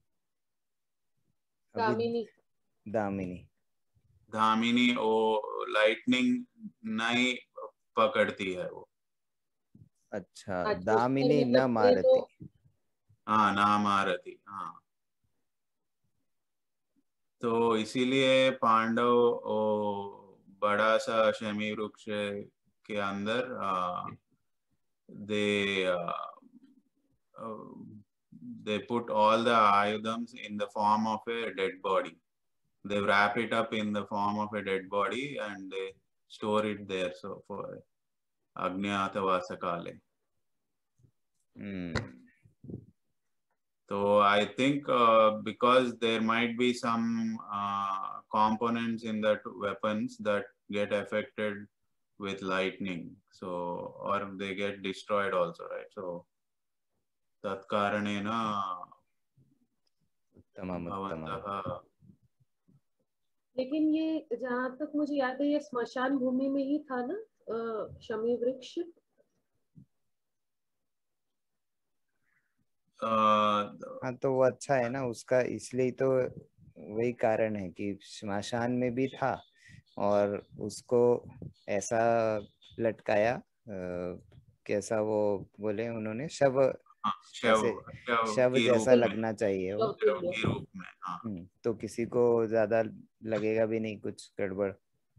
दामिनी। दामिनी। धामिनी। वो लाइटनिंग नहीं पकड़ती है वो। अच्छा, दामिनी न मारती। हाँ, ना मारती। हाँ, तो इसीलिए पांडव बड़ा सा शमी वृक्ष के अंदर they put all the ayudams in the form of a dead body. They wrap it up in the form of a dead body and they store it there, so for Agnyatavasa Kale. So I think because there might be some components in that weapons that get affected with lightning, so or they get destroyed also, right? So tat karanena भवन्तः। लेकिन ये जहाँ तक मुझे याद है ये स्मशान भूमि में ही था ना शमी वृक्ष। हाँ, तो वो अच्छा है ना उसका, इसलिए तो वही कारण है कि श्मशान में भी था और उसको ऐसा लटकाया, कैसा वो बोले उन्होंने, शव शव जैसा लगना चाहिए वो के रूप में। हाँ। तो किसी को ज्यादा लगेगा भी नहीं कुछ गड़बड़।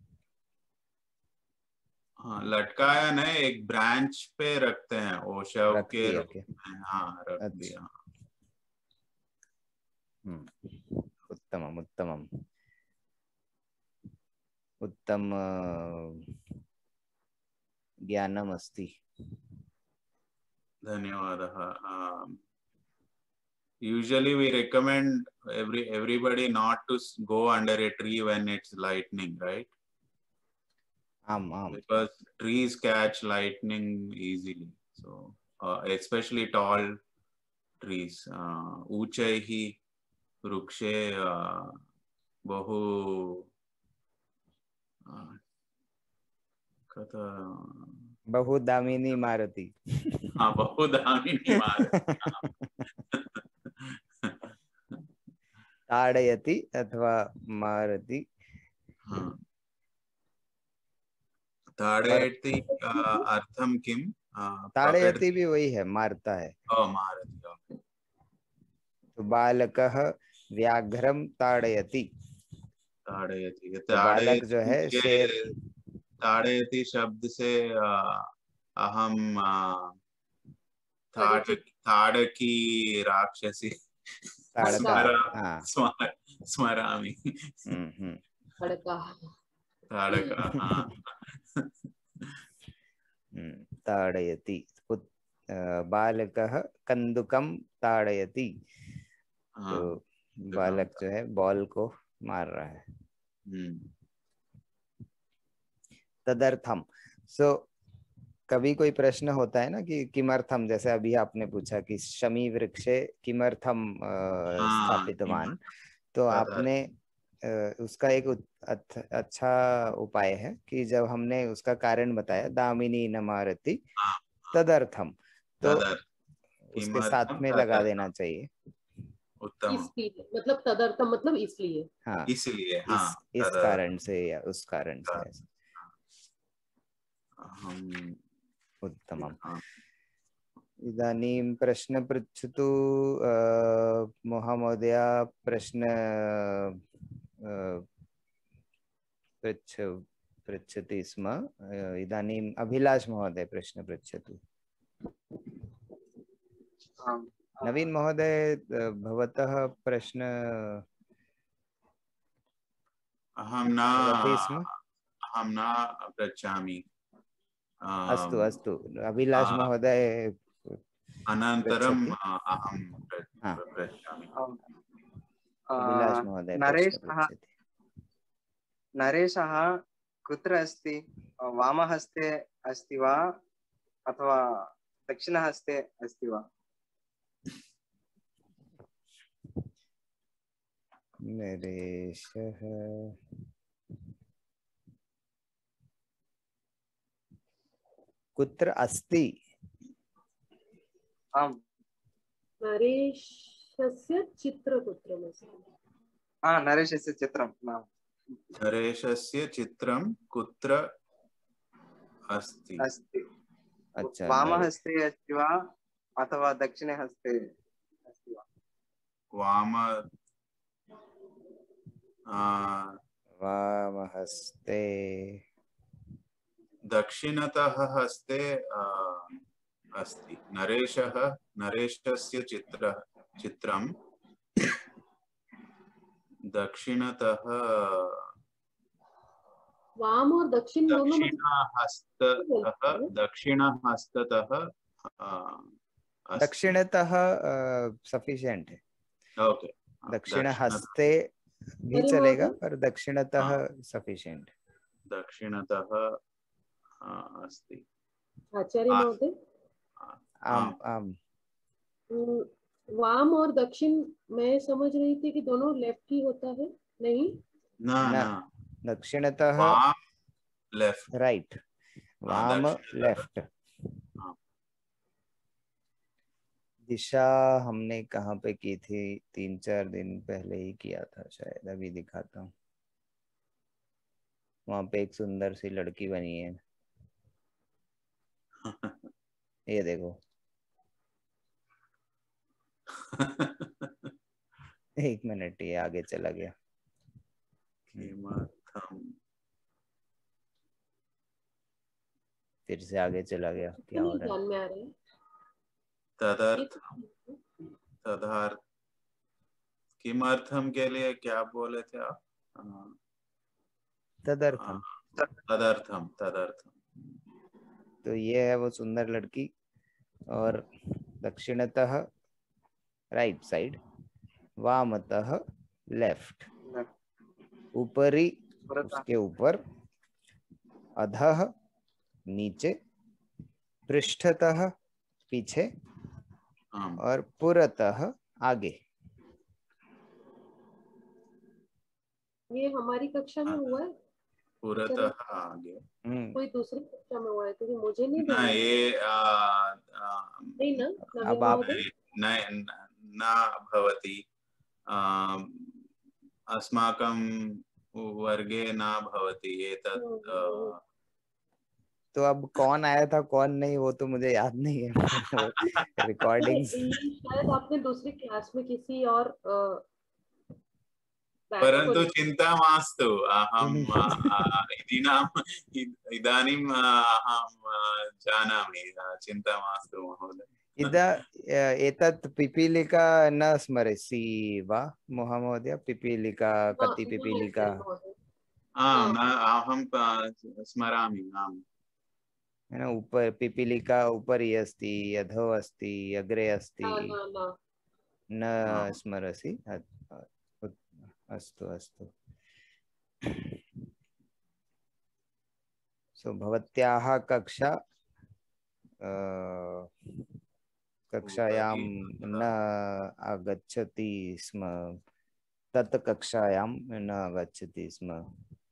हाँ, लटकाया नहीं, एक ब्रांच पे रखते हैं वो शव के रूप में। हाँ, रख दिया। उत्तमम उत्तमम उत्तम ज्ञानम अस्ति। धन्यवादः। Usually we recommend everybody not to go under a tree when it's lightning, right? Because trees catch lightning easily. So especially tall trees. ऊंचैः वृक्षे बहु बहुदामिनी मारती। हाँ, बहुदामिनी मारती। ताड़यति अथवा मारती। हाँ, ताड़यति अर्थम किम? ताड़यति भी वही है, मारता है। मारती। तो बालकः व्याघ्रम ताड़यति। ताड़यति, तो बालक जो है शेर। ताड़यति शब्द से अहम ताड़की राक्षसी स्मरामि। ताड़यति। बालकः कन्दुकं ताड़यति। तो बालक जो है बॉल को मार रहा है। तदर्थम। कभी कोई प्रश्न होता है ना कि किमर्थम, जैसे अभी आपने पूछा कि शमी वृक्षे किमर्थम स्थापितवान, तो आपने उसका एक अच्छा उपाय है कि जब हमने उसका कारण बताया दामिनी न मारती तदर्थम, तो उसके साथ में लगा देना चाहिए। इसलिए, मतलब तदर्थम मतलब इसलिए। हाँ, इसलिए। हाँ, इस कारण से या उस कारण से। उत्तमम्। इदानीं प्रश्न पृच्छतु महोदय। प्रश्न पृच्छति स्म। इदानीम् अभिलाष महोदय प्रश्न पृच्छतु। आम्, नवीन महोदय, भवतः प्रश्न अहं भवति स्म। न पृच्छामि। अस्तु अस्तु, अभिलाष महोदय अनन्तरम् पृच्छति। अहं हा, पृच्छामि। आम्। अभिलाष महोदय प्रश्न नरेशः पृच्छति। नरेशः कुत्र अस्ति? वामहस्ते अस्ति वा अथवा दक्षिणहस्ते अस्ति वा? नरेशः कुत्र अस्ति? आम्, नरेशस्य चित्रपुत्रमस्ति। नरेशस्य चित्रं नाम नरेशस्य चित्रं कुत्र अस्ति? अस्ति। अच्छा, वामहस्ते अस्ति वा अथवा दक्षिणे हस्ते अस्ति वा? वामहस्ते, दक्षिणतः हस्ते अस्ति। नरेशस्य चित्रं दक्षिणतः, वाम और दक्षिण दोनों दक्षिणहस्ततः दक्षिणतः सफिशिएंट है। ओके, दक्षिण हस्ते भी चलेगा पर दक्षिणतः सफिशिएंट। दक्षिणतः अस्ति। आचार्य महोदय, आम आम, वाम और दक्षिण मैं समझ रही थी कि दोनों लेफ्ट ही होता है। नहीं, ना, दक्षिणतः वाम लेफ्ट, राइट, वाम लेफ्ट। दिशा हमने कहाँ पे की थी? 3-4 दिन पहले ही किया था शायद, अभी दिखाता हूँ। वहां पे एक सुंदर सी लड़की बनी है, ये देखो। एक मिनट, ये आगे चला गया। फिर से आगे चला गया, क्या हो रहा है? में आ रहे हैं। तदर्थ किमर्थम के लिए क्या बोले थे आप? तदर्थम। तदर्थम। तो ये है वो सुंदर लड़की, और दक्षिणतः राइट साइड, वामतः लेफ्ट, ऊपरी उसके ऊपर, अधः नीचे, पृष्ठतः पीछे, और पुरतः आगे। ये हमारी कक्षा में हुआ है? पुरतः आगे कोई दूसरी कक्षा में हुआ है? क्योंकि मुझे नहीं ना, ये नहीं ना, अब आप न भवति। अस्माकं वर्गे न भवति एतत्। तो अब कौन आया था कौन नहीं वो तो मुझे याद नहीं है। रिकॉर्डिंग्स शायद आपने दूसरी क्लास में किसी और परन्तु चिंता मास्तु, अहं इदानीम् अहं जानामि, चिंता मास्तु महोदय। एतत् पिपीलिका न स्मरसि वा महोदय? पिपीलिका, कति पिपीलिका? अहं स्मरामि, आम्। है ना, ऊपर पिपीलिका उपरि अस्ति, अधो अस्ति, अग्रे अस्ति, न स्मरसि? अस्तु अस्तु। सो भवत्याः कक्षायां न आगच्छति स्म, तत् कक्षायां न आगच्छति स्म,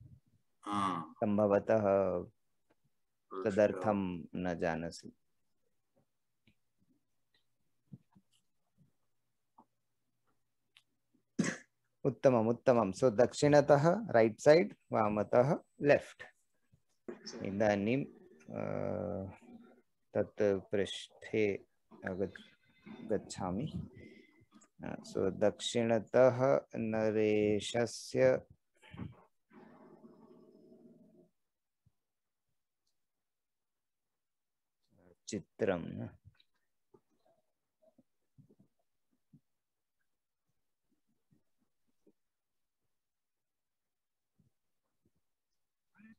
संभवतः तदर्थं न जानासि। उत्तमम् उत्तमं। सो दक्षिणतः राइट साइड, वामतः लेफ्ट। इदानीं तत् पृष्ठे गच्छामि। सो दक्षिणतः नरेशस्य चित्रं,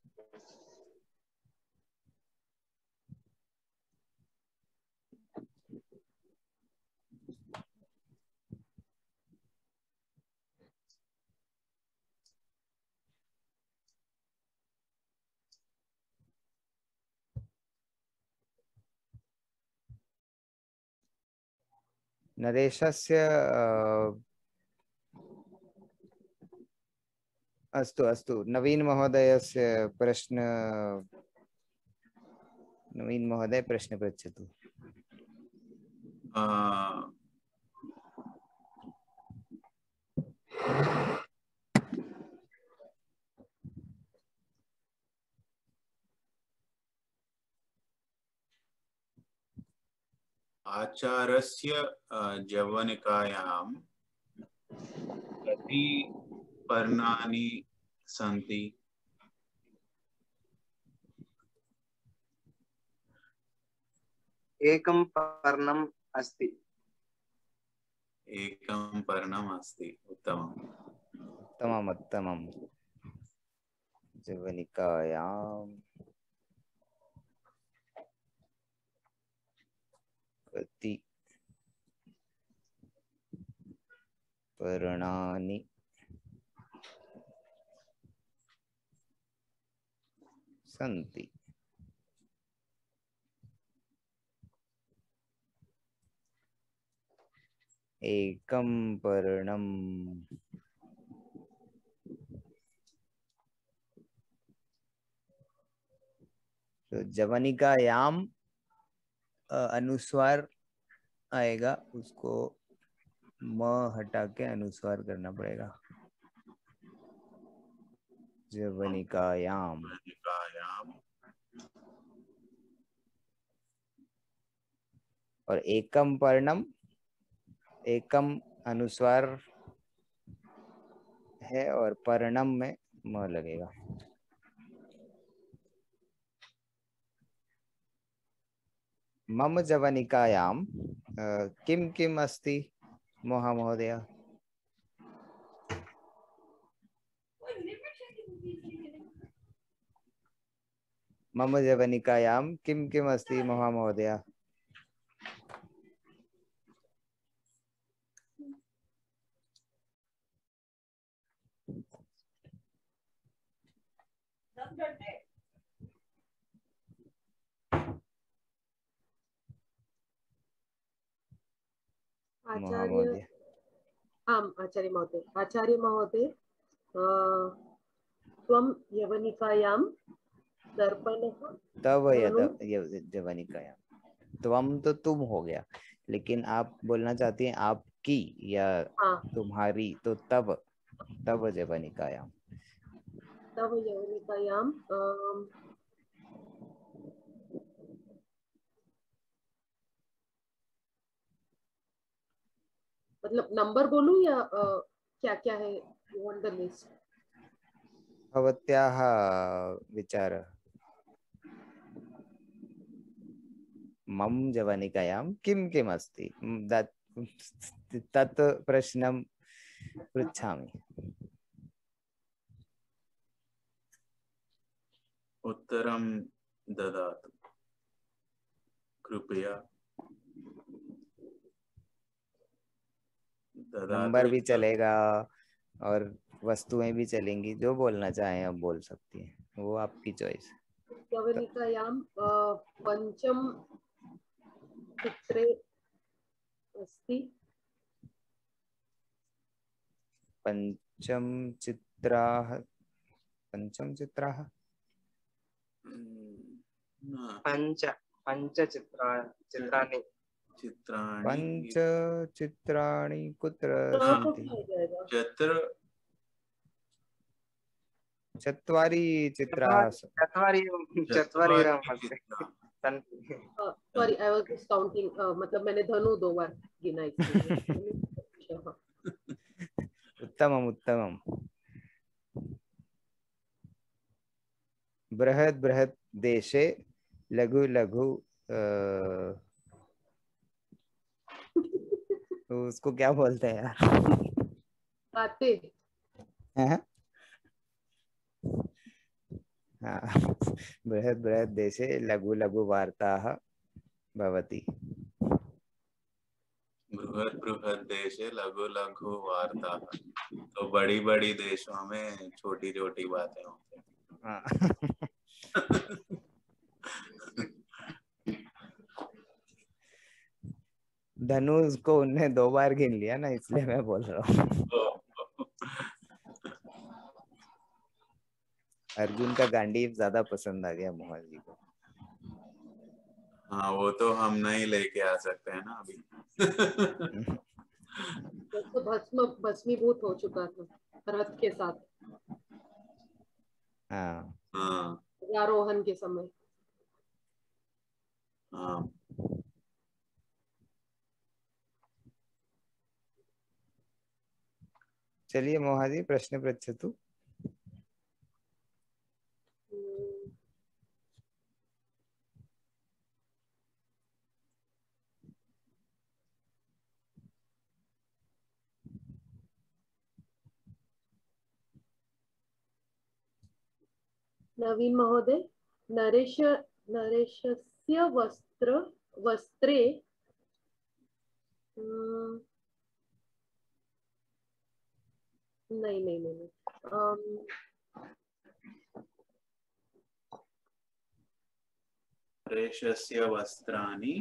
नरेशस्य अस्तु अस्तु, नवीन महोदय प्रश्न पृच्छतु। आचार्यस्य जवनिकायां कति पर्णानि सन्ति? एकं पर्णम् अस्ति। एकं पर्णम् अस्ति। उत्तमम् उत्तमम् उत्तमम्। जवनिकायां कति पर्णानि सन्ति? एकं पर्णम् तो जवनिकायाम अनुस्वार आएगा, उसको म हटा के अनुस्वार करना पड़ेगा। जवनिकायाम और एकम पर्णम, एकम अनुस्वार है और पर्णम में म लगेगा। मम जवनिकायां किम किम अस्ति महोदय? मम जवनिकायां किम किम अस्ति महोदय? आचार्य महोदय, त्वं यवनिकायां दर्पणः तव जवनिकायां, त्वम तो तुम हो गया, लेकिन आप बोलना चाहती हैं आपकी या तुम्हारी, तो तव जवनिकायां। तव यवनिकायां मतलब नंबर बोलूं या क्या क्या है? You want the list? भवत्याः विचारः। मम जवनिकायां किम किम अस्ति तत् प्रश्नं पृच्छामि। उत्तरं ददातु कृपया। नंबर भी चलेगा और वस्तुएं भी चलेंगी, जो बोलना चाहें आप बोल सकती हैं, वो आपकी चॉइस। यवनिकायां पंचम चित्रे अस्ति। पंचम चित्राः पंच चित्राणि पंच चित्राणि कुत्र सन्ति? चत्वारि चित्राः sorry, I was just counting, मतलब मैंने धनु 2 बार गिना इसलिए। उत्तमम् उत्तमम्। बृहत् बृहत् देशे लघु लघु तो उसको क्या बोलते हैं यार? बातें। हाँ बृहत् बृहत् देशे लघु लघु वार्ताः भवति। बृहत् बृहत् देशे लघु लघु वार्ता, तो बड़ी बड़ी देशों में छोटी छोटी बातें होती हैं। हाँ धनुष को उनने 2 बार गिन लिया ना, इसलिए मैं बोल रहा हूँ। अर्जुन का गांडीव ज्यादा पसंद आ गया मोहन जी को। हाँ, वो तो हम नहीं लेके आ सकते हैं ना अभी। तो भस्मीभूत हो चुका था रथ के साथ। हाँ हाँ आरोहण के समय। हाँ। चलिए मोहाजी प्रश्न पृच्छतु। नवीन महोदय, नरेशस्य वस्त्रे नहीं नहीं नहीं, नरेशस्य वस्त्राणि,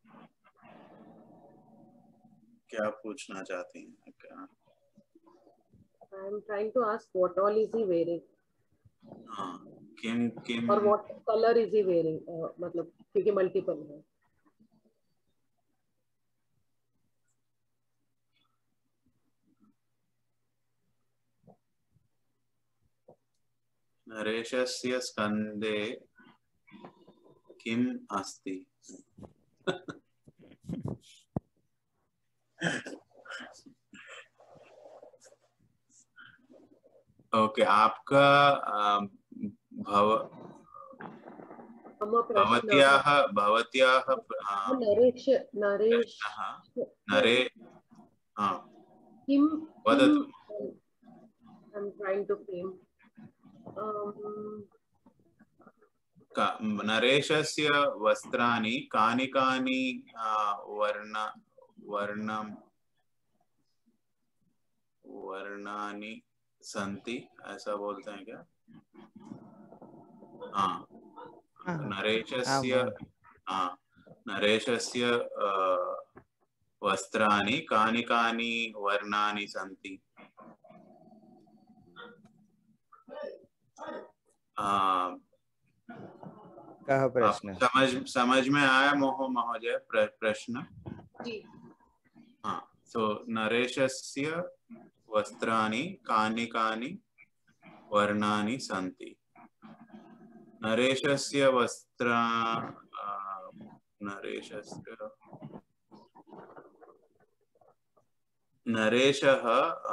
क्या पूछना चाहते हैं क्या? I am trying to ask what all is he wearing? हाँ, किम किम और what color is he wearing? मतलब क्योंकि मल्टीपल है। नरेशस्य स्कन्धे किम अस्ति? ओके, आपका भवत्याः नरेश नरे किम वदतु। I'm trying to frame. नरेशस्य वस्त्राणि कानि कानि वर्णानि संति, ऐसा बोलते हैं क्या? हाँ, नरेशस्य वस्त्राणि कानि कानि वर्णानि सन्ति। कह प्रश्न समझ में आया महोदय प्रश्न? जी। हाँ, तो नरेशस्य वस्त्राणि कानि कानि वर्णानि सन्ति। नरेशस्य नरेशः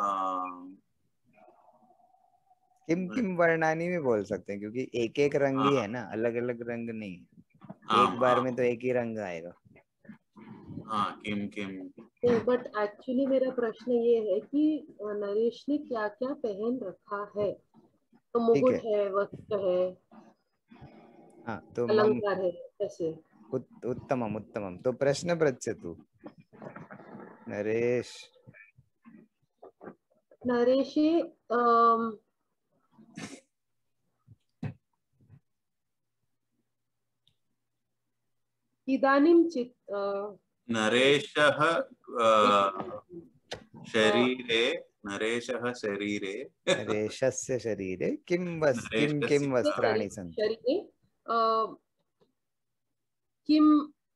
किम किम वर्णानी में बोल सकते हैं, क्योंकि एक एक रंग ही है ना, अलग अलग रंग नहीं। एक बार में तो एक ही रंग आएगा। हाँ, किम किम। बट एक्चुअली मेरा प्रश्न ये है कि नरेश ने क्या क्या पहन रखा है। तो मुकुट है, वस्त्र है, हाँ, तो अलंकार है, ऐसे। उत्तमम उत्तमम। तो प्रश्न पृच्छतु नरेश। नरेशे इदानींचित् नरेशः शरीरे नरेशस्य शरीरे किम किम वस्त्राणि सन्ति? शरीरे किम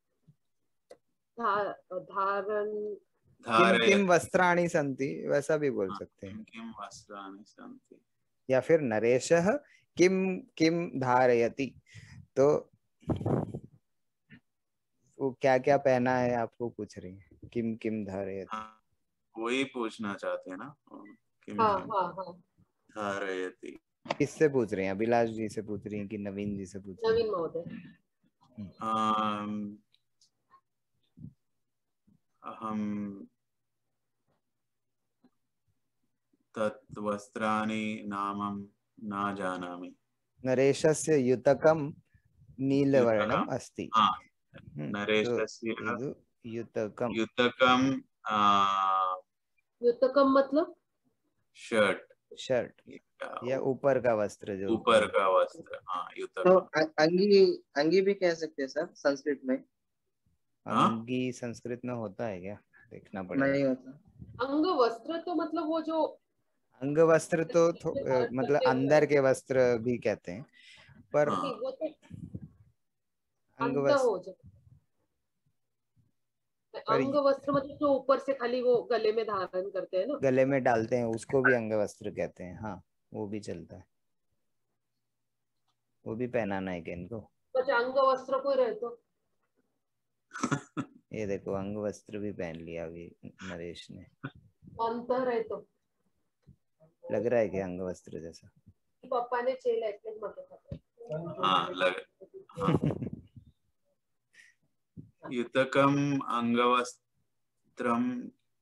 किम वस्त्राणि सन्ति, वैसा भी बोल सकते हैं। किम वस्त्राणि सन्ति, या फिर नरेशः किम किम धारयति, तो वो क्या क्या पहना है आपको पूछ रही है। किम किम धारयति, वही पूछना चाहते हैं ना। किम धारयति किससे पूछ रही हैं? अभिलाष जी से पूछ रही हैं कि नवीन जी से पूछ रही हैं? नवीन महोदय। अहम तत् वस्त्राणि नामं न जानामि। नरेशस्य युतकं नीलवर्णम् युतकम् अस्ति। नरेशस्य तो युतकम युतकम मतलब शर्ट या ऊपर का वस्त्र, जो ऊपर का वस्त्र। हाँ तो युतकम। अंगी भी कह सकते हैं सर संस्कृत में। अंगी संस्कृत में होता है क्या? देखना पड़ेगा। नहीं होता। अंग वस्त्र तो मतलब वो जो अंग वस्त्र तो मतलब अंदर के वस्त्र भी कहते हैं, पर वो तो अंग अंत वस्त्र, हो जाए। अंग वस्त्र मतलब जो ऊपर से खाली वो गले में धारण करते हैं ना, गले में डालते हैं, उसको भी अंग वस्त्र कहते हैं। हाँ वो भी चलता है, वो भी पहनाना है क्या इनको? अच्छा अंग वस्त्र कोई रहे तो ये देखो अंग वस्त्र भी पहन लिया अभी नरेश ने। अंतर है तो लग रहा है कि अंग वस्त्र जैसा। पापा ने चेल ऐसे मत हाँ लग हाँ। युतकम अंगवस्त्रम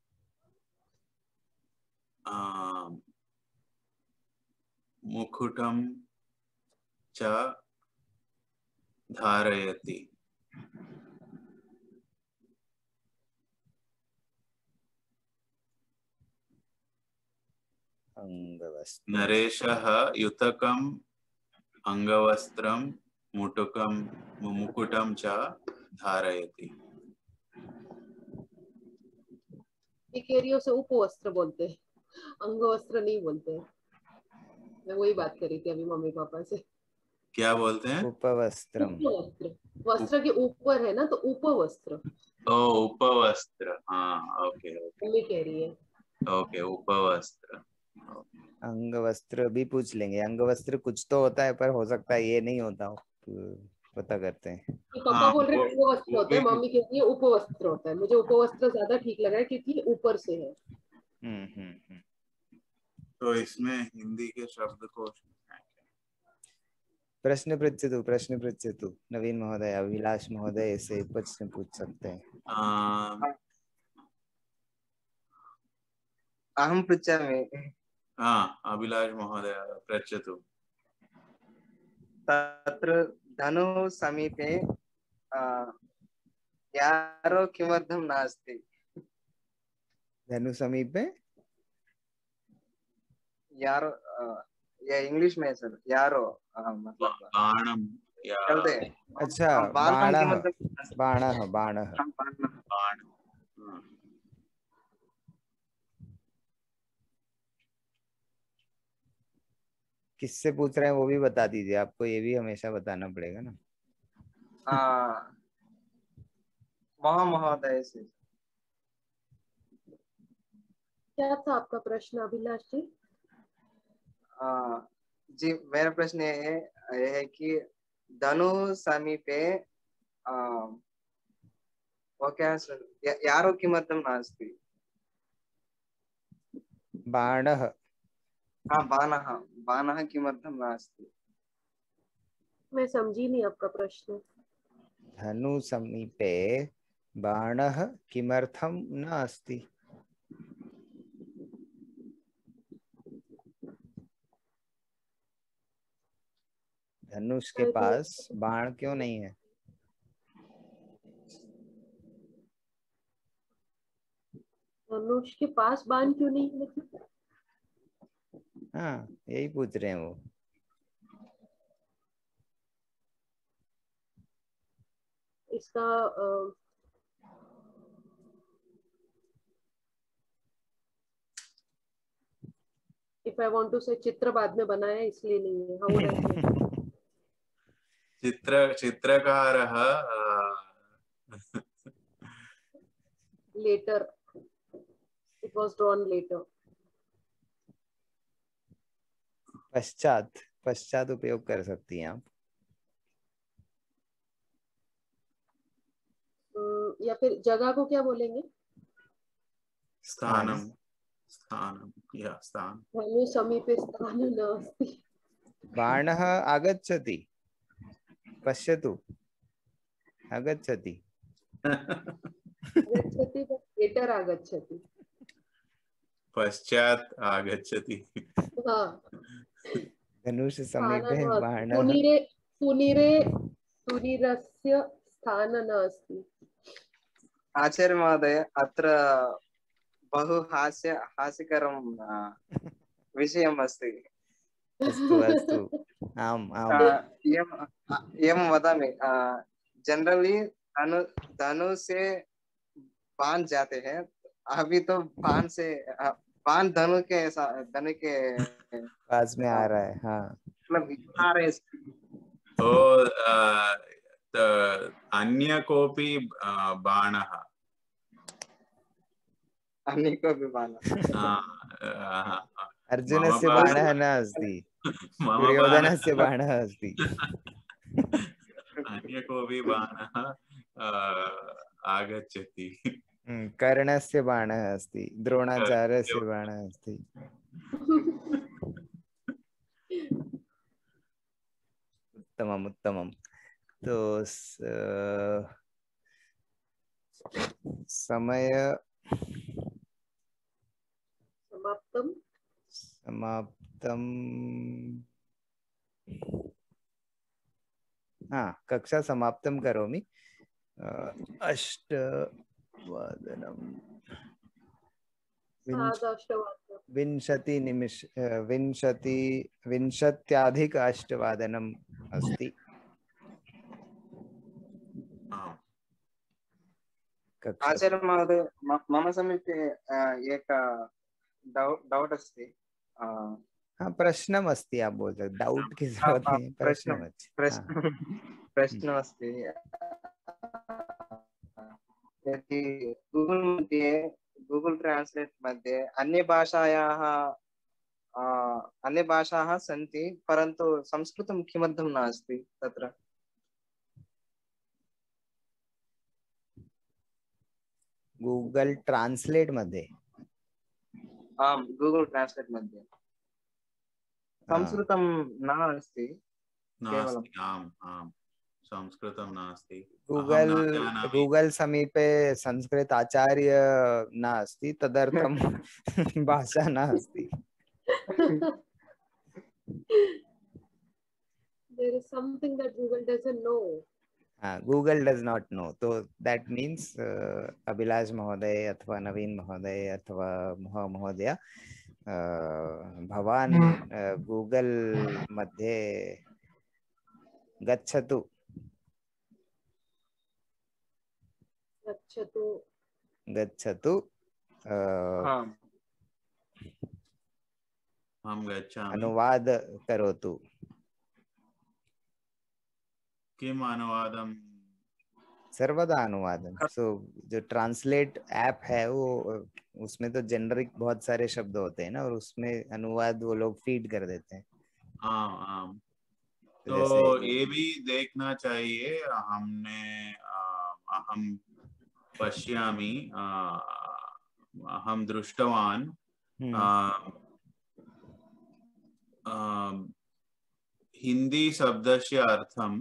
मुकुटम च धारयति। अंगवस्त्र नरेशः युतकम अंगवस्त्रम मुकुटम च धारयति। केरियो से उपवस्त्र बोलते हैं, अंग वस्त्र नहीं बोलते हैं। मैं वही बात करी थी अभी मम्मी पापा से। क्या बोलते हैं? उपवस्त्रम। उपवस्त्र, वस्त्र के ऊपर है ना तो उपवस्त्र। ओ उपवस्त्र। हाँ ओके मम्मी कह रही है। ओके उपवस्त्र। अंग वस्त्र भी पूछ लेंगे। अंग वस्त्र कुछ तो होता है, पर हो सकता है ये नहीं होता हो, तो पता करते हैं। पापा बोल रहे वो, अंग वस्त्र होता है, मम्मी कहती है उपवस्त्र होता है। मुझे उपवस्त्र ज्यादा ठीक लगा है क्योंकि ऊपर से है। तो इसमें हिंदी के शब्दकोश प्रश्न पृच्छतु नवीन महोदय, अभिलाष महोदय से प्रश्न पूछ सकते हैं। अहम पृच्छामि। हाँ अभिलाष महोदय पृच्छतु। तत्र धनुः समीपे यारो किमर्थं नास्ति? धनु समीपे यारो या इंग्लिश में सर यारो मतलब बाणम या चलते। अच्छा बाणः बाणः बाणः। बाण। किससे पूछ रहे हैं वो भी बता दीजिए, आपको ये भी हमेशा बताना पड़ेगा ना। महोदय से। क्या था आपका प्रश्न अभिलाष जी? जी मेरा प्रश्न ये है कि धनु समीपे वो क्या सर यारो किमर्थं नास्ति? बाणः। हाँ बाणः किमर्थं नास्ति? मैं समझी नहीं आपका प्रश्न। धनु समीपे बाणः किमर्थं न अस्ति? धनुष के पास बाण क्यों नहीं है? धनुष के पास बाण क्यों नहीं है? हाँ यही पूछ रहे हैं वो। इसका इफ आई वांट टू से चित्र बाद में बनाया इसलिए नहीं है। हाउ वुड चित्रकारः later it was drawn later। पश्चात उपयोग कर सकती हैं आप। या फिर जगह को क्या बोलेंगे? स्थानम या स्थान। धनु समीपे स्थानं नास्ति। बाणः आगच्छति, पश्यतु आगच्छति। आगच्छति लेटर आगच्छति। पश्चात आगच्छति। हाँ धनुष समीपे बाणः। सुनीरस्य स्थान नास्ति। आचार्य महोदय, अत्र बहु हास्यकरं विषयम् अस्ति। अस्तु अस्तु, आम् आम्। एवं वदामि, जनरली धनु से बाण जाते हैं, अभी तो बाण धनु के पास में आ रहा है। हाँ, मतलब आ रहे तो अन्य कोऽपि बाणः, अन्य कोऽपि बाणः अर्जुनस्य बाणः न अस्ति, दुर्योधनस्य बाणः अस्ति। अन्य कोऽपि बाणः आगच्छति। कर्णस्य बाणः अस्ति, द्रोणाचार्यस्य बाणः अस्ति। उत्तमम् उत्तमम्। तो समय समाप्तम्। हाँ, कक्षा समाप्तं करोमि। 8:20 विंशत्यधिक 8:00 अस्ति। आचार्य महोदय, मम समीपे एक डाउट अस्ति। हाँ, प्रश्नम् अस्ति, आप बोल सकते। डाउट की जरूरत नहीं, प्रश्न अस्ति। यदि गूगल ट्रांसलेट मध्ये अन्य भाषाः सन्ति, परन्तु संस्कृतं किमर्थं नास्ति तत्र? गूगल ट्रांसलेट मध्ये? आम्, गूगल ट्रांसलेट मध्ये संस्कृतं नास्ति केवलम्। आम् आम्, संस्कृतं नास्ति। गूगल समीपे संस्कृत आचार्य नास्ति, तदर्थं भाषा नास्ति। There is something that Google doesn't know. Google does not know. So that means Abhilash महोदय अथवा नवीन महोदय अथवा महोदय, भवान गूगल मध्ये गच्छतु। हम गच्छामि। अनुवाद करोतु। किम अनुवादम? सर्वदा अनुवादम। सो जो ट्रांसलेट ऐप है वो, उसमें तो जेनरिक बहुत सारे शब्द होते हैं ना, और उसमें अनुवाद वो लोग फीड कर देते हैं। हाँ, तो ये भी देखना चाहिए। अहम पश्यामि, अहम दृष्टवान् हिंदी शब्दस्य अर्थं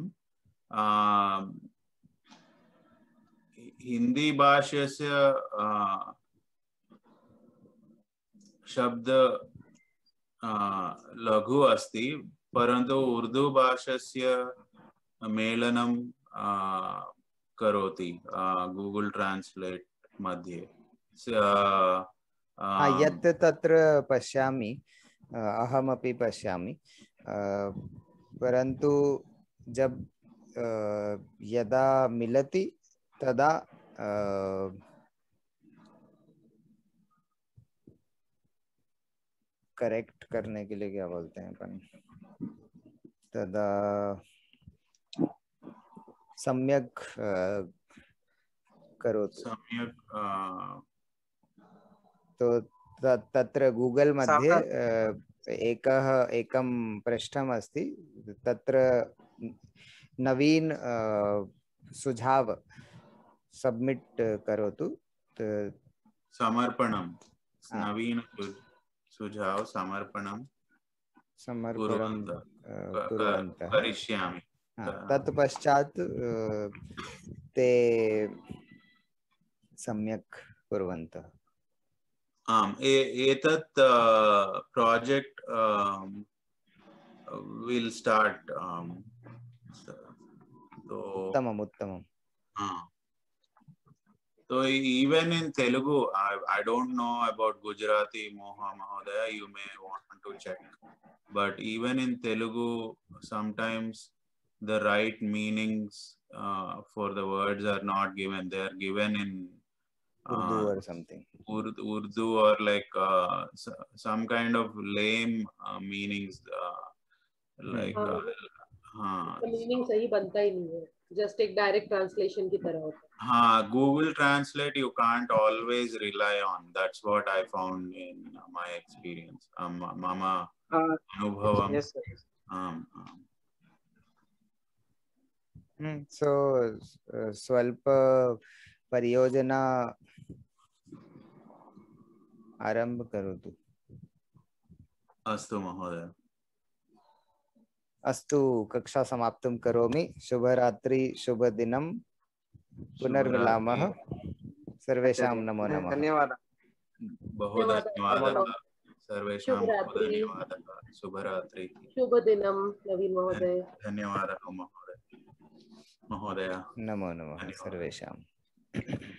हिंदी भाषस्य शब्द लघु अस्ति, परन्तु उर्दू भाषस्य मेलनं करोति गूगल ट्रांसलेट मध्ये। यत् तत्र पश्यामि, अहमपि पश्यामि, परन्तु जब यदा मिलति तदा करेक्ट करने के लिए क्या बोलते हैं अपन, तदा सम्यक करोतु। सम्यक। तो तत्र गूगल मध्ये एकं पृष्ठम् अस्ति, तत्र नवीन सुझाव सबमिट करोतु। समर्पणं, नवीन सुझाव समर्पणं कुर्वन्तः करिष्यामि। तत्पश्चात् ते सम्यक् कुर्वन्तः। आम्, एतत् प्रोजेक्ट we'll start. So उत्तमम्. So even in Telugu, I don't know about Gujarati, Moha Mahodaya, you may want to check. But even in Telugu, sometimes the right meanings for the words are not given. They are given in Urdu or something. Urdu or like some kind of lame meanings. Like meaning सही बनता ही नहीं है, just एक direct translation की तरह होता है. हाँ, Google Translate you can't always rely on. That's what I found in my experience. Mama Anubhavam. Yes, sir. So स्वल्प परियोजना आरंभ करोतु. अस्तु महोदय. अस्तु, कक्षा समाप्तं करोमि. शुभरात्रि, शुभदिनं. पुनर्मिलामः. सर्वेषां नमो नमः. धन्यवादः. बहु धन्यवादः. सर्वेषां धन्यवादः. शुभरात्रि. शुभदिनं नवीन महोदय. धन्यवादः महोदय. नमो नमः सर्वेषां.